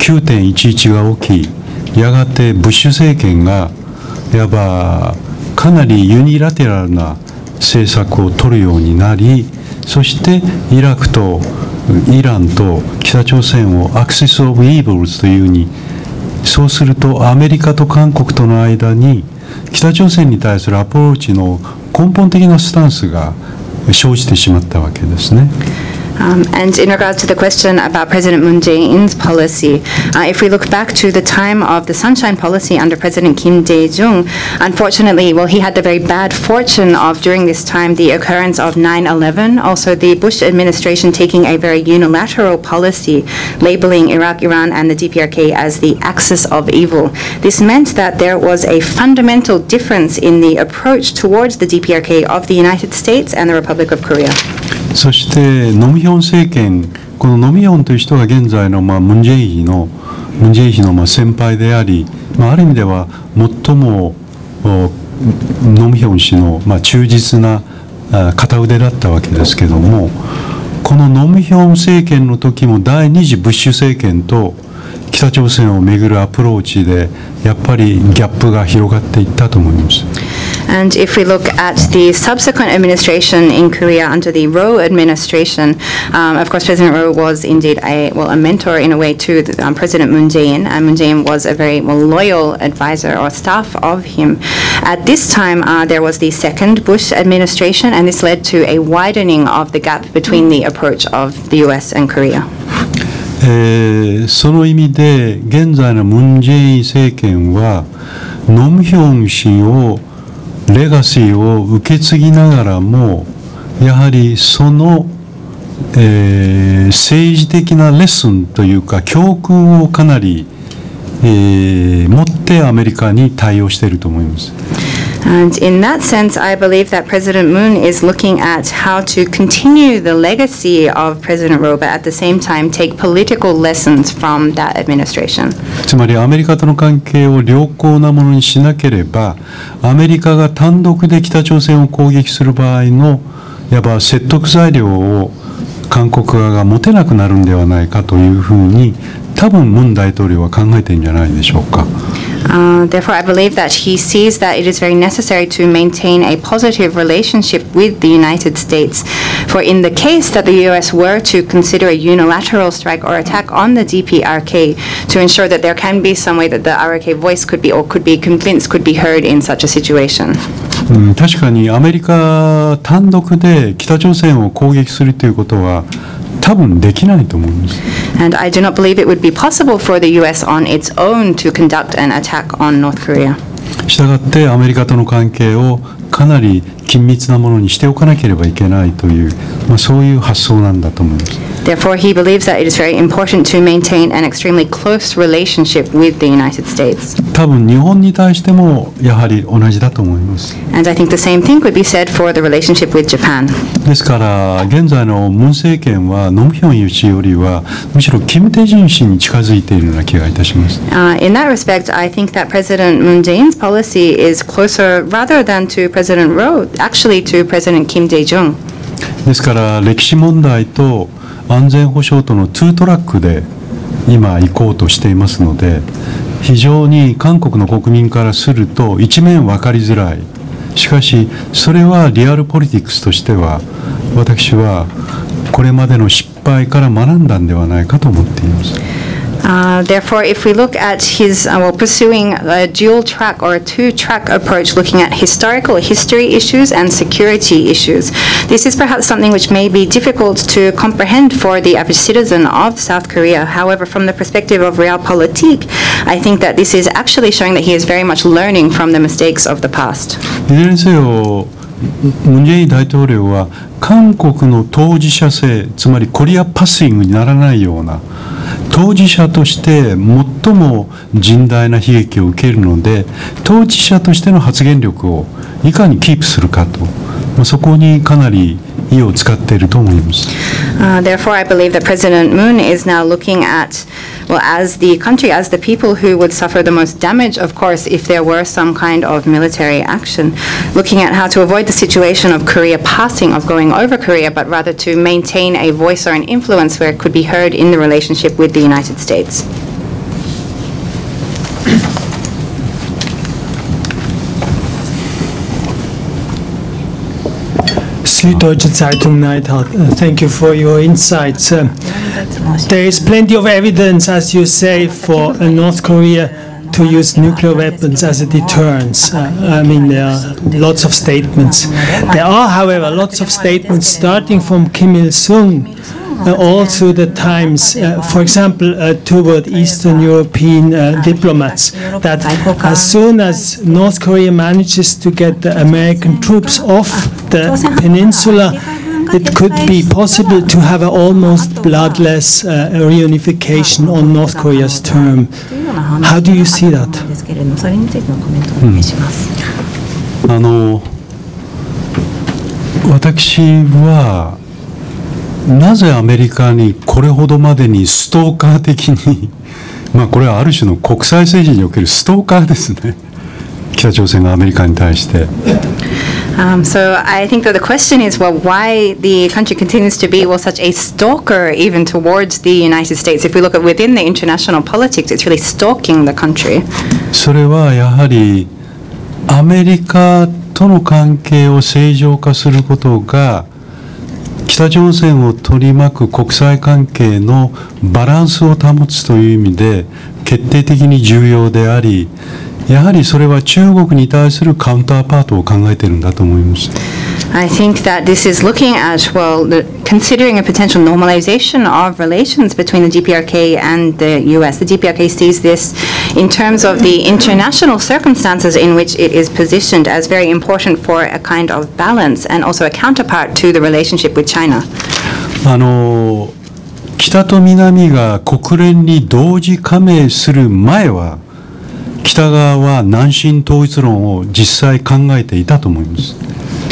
Speaker 4: 9.11 が起き、やがてブッシュ政権がいわばかなりユニラテラルな政策を取るようになり、そしてイラクとイランと北朝鮮をアクセス・オブ・イーブルズというふうに、そうするとアメリカと韓国との間に北朝鮮に対するアプローチの根本的なスタンスが生じてしまったわけですね。
Speaker 3: And in regards to the question about President Moon Jae-in's policy, if we look back to the time of the Sunshine Policy under President Kim Dae-jung, unfortunately, well, he had the very bad fortune of, during this time, the occurrence of 9/11, also the Bush administration taking a very unilateral policy, labeling Iraq, Iran, and the DPRK as the axis of evil. This meant that there was a fundamental difference in the approach towards the DPRK of the United States and the Republic of Korea.
Speaker 4: そしてノムヒョン政権、このノムヒョンという人が現在のムン・ジェイン氏の先輩であり、ある意味では最もノムヒョン氏の忠実な片腕だったわけですけども、このノムヒョン政権の時も第二次ブッシュ政権と北朝鮮をめぐるアプローチでやっぱりギャップが広がっていったと思います。
Speaker 3: And if we look at the subsequent administration in Korea under the Roh administration, of course, President Roh was indeed a mentor in a way to President Moon Jae-in, and Moon Jae-in was a very loyal advisor or staff of him. At this time, there was the second Bush administration, and this led to a widening of the gap between the approach of the U.S. and Korea.
Speaker 4: その意味で現在のムン・ジェイン政権はノムヒョン氏をレガシーを受け継ぎながらもやはりその、政治的なレッスンというか教訓をかなり、持ってアメリカに対応していると思います。
Speaker 3: And in that sense, I believe that President Moon is looking at how to continue the legacy of President Roh, but at the same time take political lessons from that administration.
Speaker 4: つまりアメリカとの関係を良好なものにしなければ、アメリカが単独で北朝鮮を攻撃する場合のいわば説得材料を韓国側が持てなくなるんではないかというふうに多分ムン大統領は考えているんじゃないでしょうか。
Speaker 3: Therefore, I believe that he sees that it is very necessary to maintain a positive relationship with the United States. For in the case that the U.S. were to consider a unilateral strike or attack on the DPRK, to ensure that there can be some way that the RK voice could be convinced could be heard in such a situation.
Speaker 4: 確かにアメリカ単独で北朝鮮を攻撃するということは多分できないと思います。
Speaker 3: And I do not believe it would be possible for the U.S. on its own to conduct an attack on North Korea.
Speaker 4: したがってアメリカとの関係をかなり緊密なものにしておかなければいけないという、そういう発想なんだと思います。
Speaker 3: Therefore, he believes that it is very important to maintain an extremely close relationship with the United States.
Speaker 4: 多分日本に対してもやはり同じだと思います。
Speaker 3: And I think the same thing could be said for the relationship with Japan.
Speaker 4: ですから現在のムン政権はノムヒョン氏よりはむしろキム・デジュン氏に近づいているような気がいたします。
Speaker 3: In that respect, I think that President Moon Jae-in's policy is closer rather than to President Roh, actually to President Kim Dae-jung.
Speaker 4: ですから歴史問題と安全保障とのツートラックで今行こうとしていますので、非常に韓国の国民からすると一面分かりづらい。しかしそれはリアルポリティクスとしては私はこれまでの失敗から学んだんではないかと思っています。
Speaker 3: Therefore, if we look at his pursuing a dual track or a two-track approach, looking at history issues and security issues, this is perhaps something which may be difficult to comprehend for the average citizen of South Korea. However, from the perspective of realpolitik, I think that this is actually showing that he is very much learning from the mistakes of the past.
Speaker 4: いずれにせよムン・ジェイン大統領は韓国の当事者性、つまりコリアパッシングにならないような当当事者として最も甚大な悲劇を受けるので、当事者としての発言力をいかにキープするかと、そこにかなり意を使っていると思います。
Speaker 3: Therefore, I believe that President Moon is now looking at, well, as the country, as the people who would suffer the most damage, of course, if there were some kind of military action, looking at how to avoid the situation of Korea passing, of going over Korea, but rather to maintain a voice or an influence where it could be heard in the relationship with the United States.
Speaker 8: Süddeutsche Zeitung Neidhardt, thank you for your insights. There is plenty of evidence, as you say, for North Korea to use nuclear weapons as a deterrence. I mean, there are lots of statements. There are, however, lots of statements starting from Kim Il-sung all through the times, for example, toward Eastern European diplomats, that as soon as North Korea manages to get the American troops off the peninsula, it could be possible to have an almost bloodless reunification on North Korea's term. How do you see that?
Speaker 4: 私はなぜアメリカにこれほどまでにストーカー的にこれはある種の国際政治におけるストーカーですね。北朝鮮がアメリカに対して。
Speaker 3: So I think that the question is, well, why the country continues to be, well, such a stalker even towards the United States. If we look at within the international politics, it's really stalking the country.
Speaker 4: それはやはりアメリカとの関係を正常化することが北朝鮮を取り巻く国際関係のバランスを保つという意味で決定的に重要であり、やはりそれは中国に対するカウンターパートを考えているんだと思います。
Speaker 3: I think that this is looking at, well, considering a potential normalization of relations between the DPRK and the US. The DPRK sees this in terms of the international circumstances in which it is positioned as very important for a kind of balance and also a counterpart to the relationship with China.
Speaker 4: 北と南が国連に同時加盟する前は北側は南進統一論を実際考えていたと思います。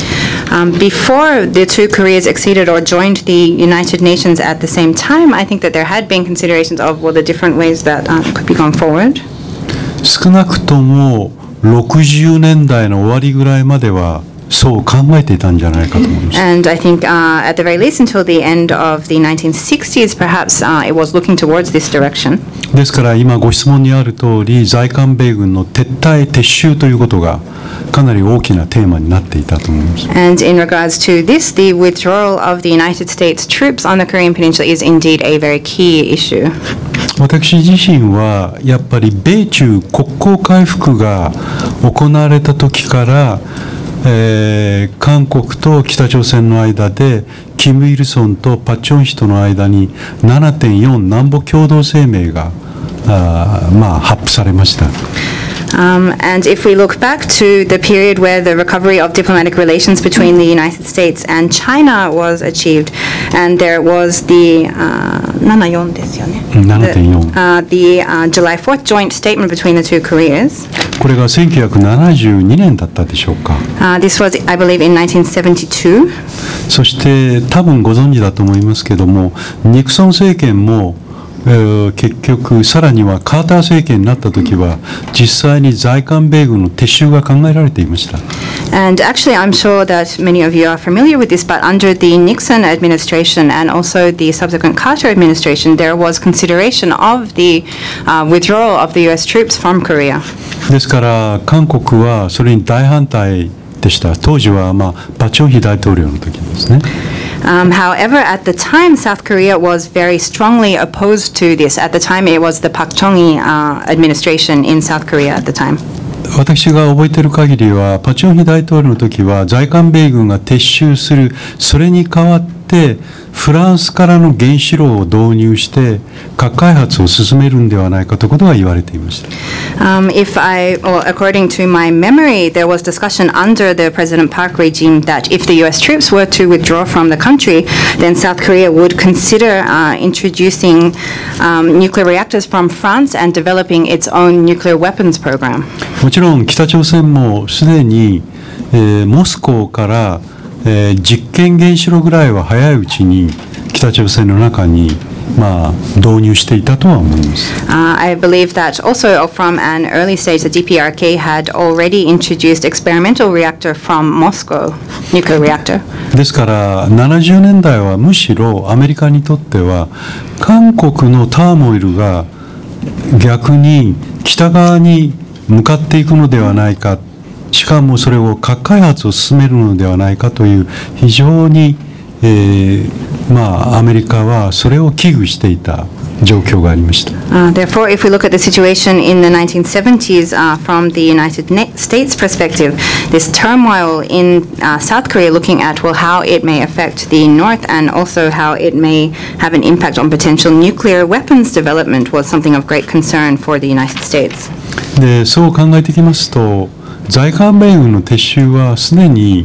Speaker 3: Before the two Koreas acceded or joined the United Nations at the same time, I think that there had been considerations of, well, the different ways that could be gone forward.
Speaker 4: 少なくとも60年代の終わりぐらいまではそう考えていたんじゃないかと思います。
Speaker 3: And I think at the very least until the end of the 1960s, perhaps it was looking towards this direction.
Speaker 4: ですから今ご質問にある通り在韓米軍の撤退撤収ということがかなり大きなテーマになっていたと思います。
Speaker 3: And in regards to this, the withdrawal of the United States troops on the Korean Peninsula is indeed a very key issue.
Speaker 4: 私自身はやっぱり米中国交回復が行われた時から韓国と北朝鮮の間でキム・イルソンとパク・チョンヒとの間に 7.4 南北共同声明が発布されました。
Speaker 3: And if we look back to the period where the recovery of diplomatic relations between the United States and China was achieved, and there was the 7.4ですよね。The July 4th joint statement between the two Koreas.
Speaker 4: これが1972年だったでしょうか。
Speaker 3: This was, I believe, in 1972.
Speaker 4: そして多分ご存知だと思いますけども、ニクソン政権も結局さらにはカーター政権になった時は実際に在韓米軍の撤収が考えられていました。
Speaker 3: And actually, I'm sure that many of you are familiar with this, but under the Nixon administration and also the subsequent Carter administration, there was consideration of the withdrawal of the U.S. troops from Korea.
Speaker 4: ですから韓国はそれに大反対でした。当時はパク・チョンヒ大統領の時ですね。
Speaker 3: However, at the time, South Korea was very strongly opposed to this. At the time, it was the Park Chung-hee administration in South Korea at the time.
Speaker 4: 私が覚えている限りはパク・チョンヒ大統領の時は在韓米軍が撤収するそれに代わっててフランスからの原子炉を導入して核開発を進めるんではないかということが言われていました。
Speaker 3: According to my memory, there was discussion under the President Park regime that if the U.S. troops were to withdraw from the country, then South Korea would consider introducing nuclear reactors from France and developing its own nuclear weapons program.
Speaker 4: もちろん北朝鮮もすでに、モスコーから、実験原子炉ぐらいは早いうちに北朝鮮の中に導入していたとは思います。
Speaker 3: I believe that also from an early stage, the DPRK had already introduced experimental reactor from Moscow, nuclear reactor.
Speaker 4: ですから70年代はむしろアメリカにとっては韓国のターモイルが逆に北側に向かっていくのではないか、しかもそれを核開発を進めるのではないかという非常に、アメリカはそれを危惧していた状況がありました。
Speaker 3: Therefore, if we look at the situation in the 1970s from the United States perspective, this turmoil in South Korea looking at how it may affect the North and also how it may have an impact on potential nuclear weapons development was something of great concern for the United States.
Speaker 4: で、そう考えてきますと、在韓米軍の撤収はすでに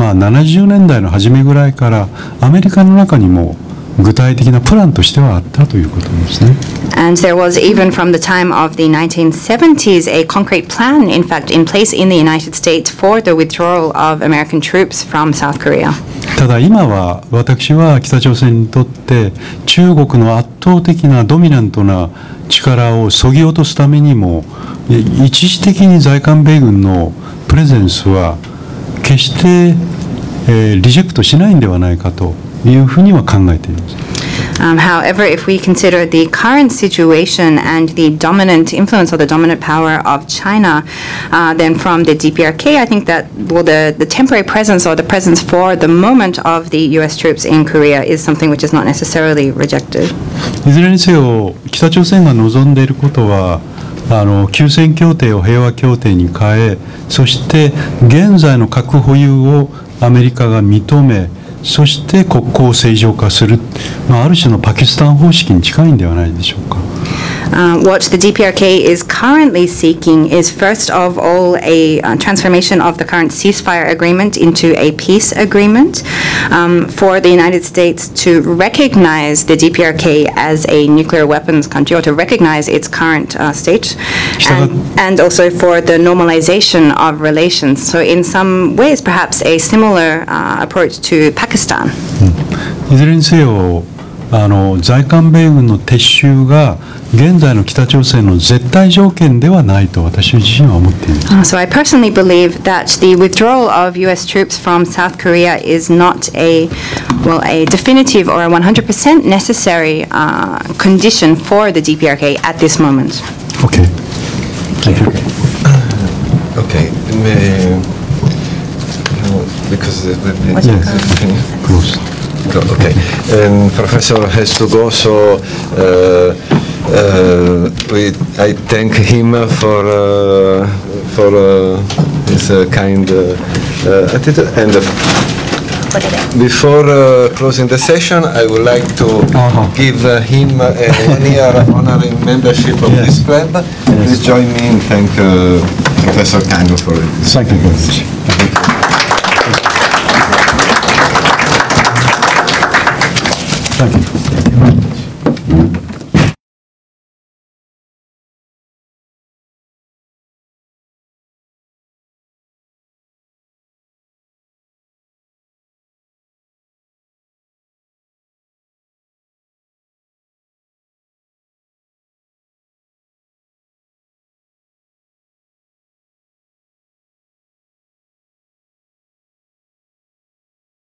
Speaker 4: 70年代の初めぐらいからアメリカの中にも具体的なプランとしてはあったということですね。
Speaker 3: And there was even from the time of the 1970s a concrete plan, in fact, in place in the United States for the withdrawal of American troops from South Korea.
Speaker 4: ただ今は私は北朝鮮にとって中国の圧倒的なドミナントな力を削ぎ落とすためにも一時的に在韓米軍のプレゼンスは決して、リジェクトしないんではないかというふうには考えています。
Speaker 3: However, if we consider the current situation and the dominant influence or the dominant power of China, then from the DPRK, I think that the temporary presence or the presence for the moment of the U.S. troops in Korea is something which is not necessarily rejected.
Speaker 4: いずれにせよ北朝鮮が望んでいることは休戦協定を平和協定に変え、そして現在の核保有をアメリカが認め、そして国交を正常化する、ある種のパキスタン方式に近いんではないでしょうか。
Speaker 3: What the DPRK is currently seeking is first of all a transformation of the current ceasefire agreement into a peace agreement for the United States to recognize the DPRK as a nuclear weapons country or to recognize its current state and also for the normalization of relations. So in some ways perhaps a similar approach to Pakistan.
Speaker 4: いずれにせよ在韓米軍の撤収が現在の北朝鮮の絶対条件ではないと私自身は思っています。
Speaker 3: So I personally believe that the withdrawal of U.S. troops from South Korea is not a definitive or a 100% necessary condition for the DPRK at this moment.
Speaker 4: Okay. Thank you.
Speaker 1: Okay. Because
Speaker 4: Close.
Speaker 1: Okay, Professor has to go, so I thank him for his kind attitude. And before closing the session, I would like to give him a 1-year honorary membership of this club. Please join me in thank Professor Kango for it.
Speaker 4: Thank you very much. Thank you.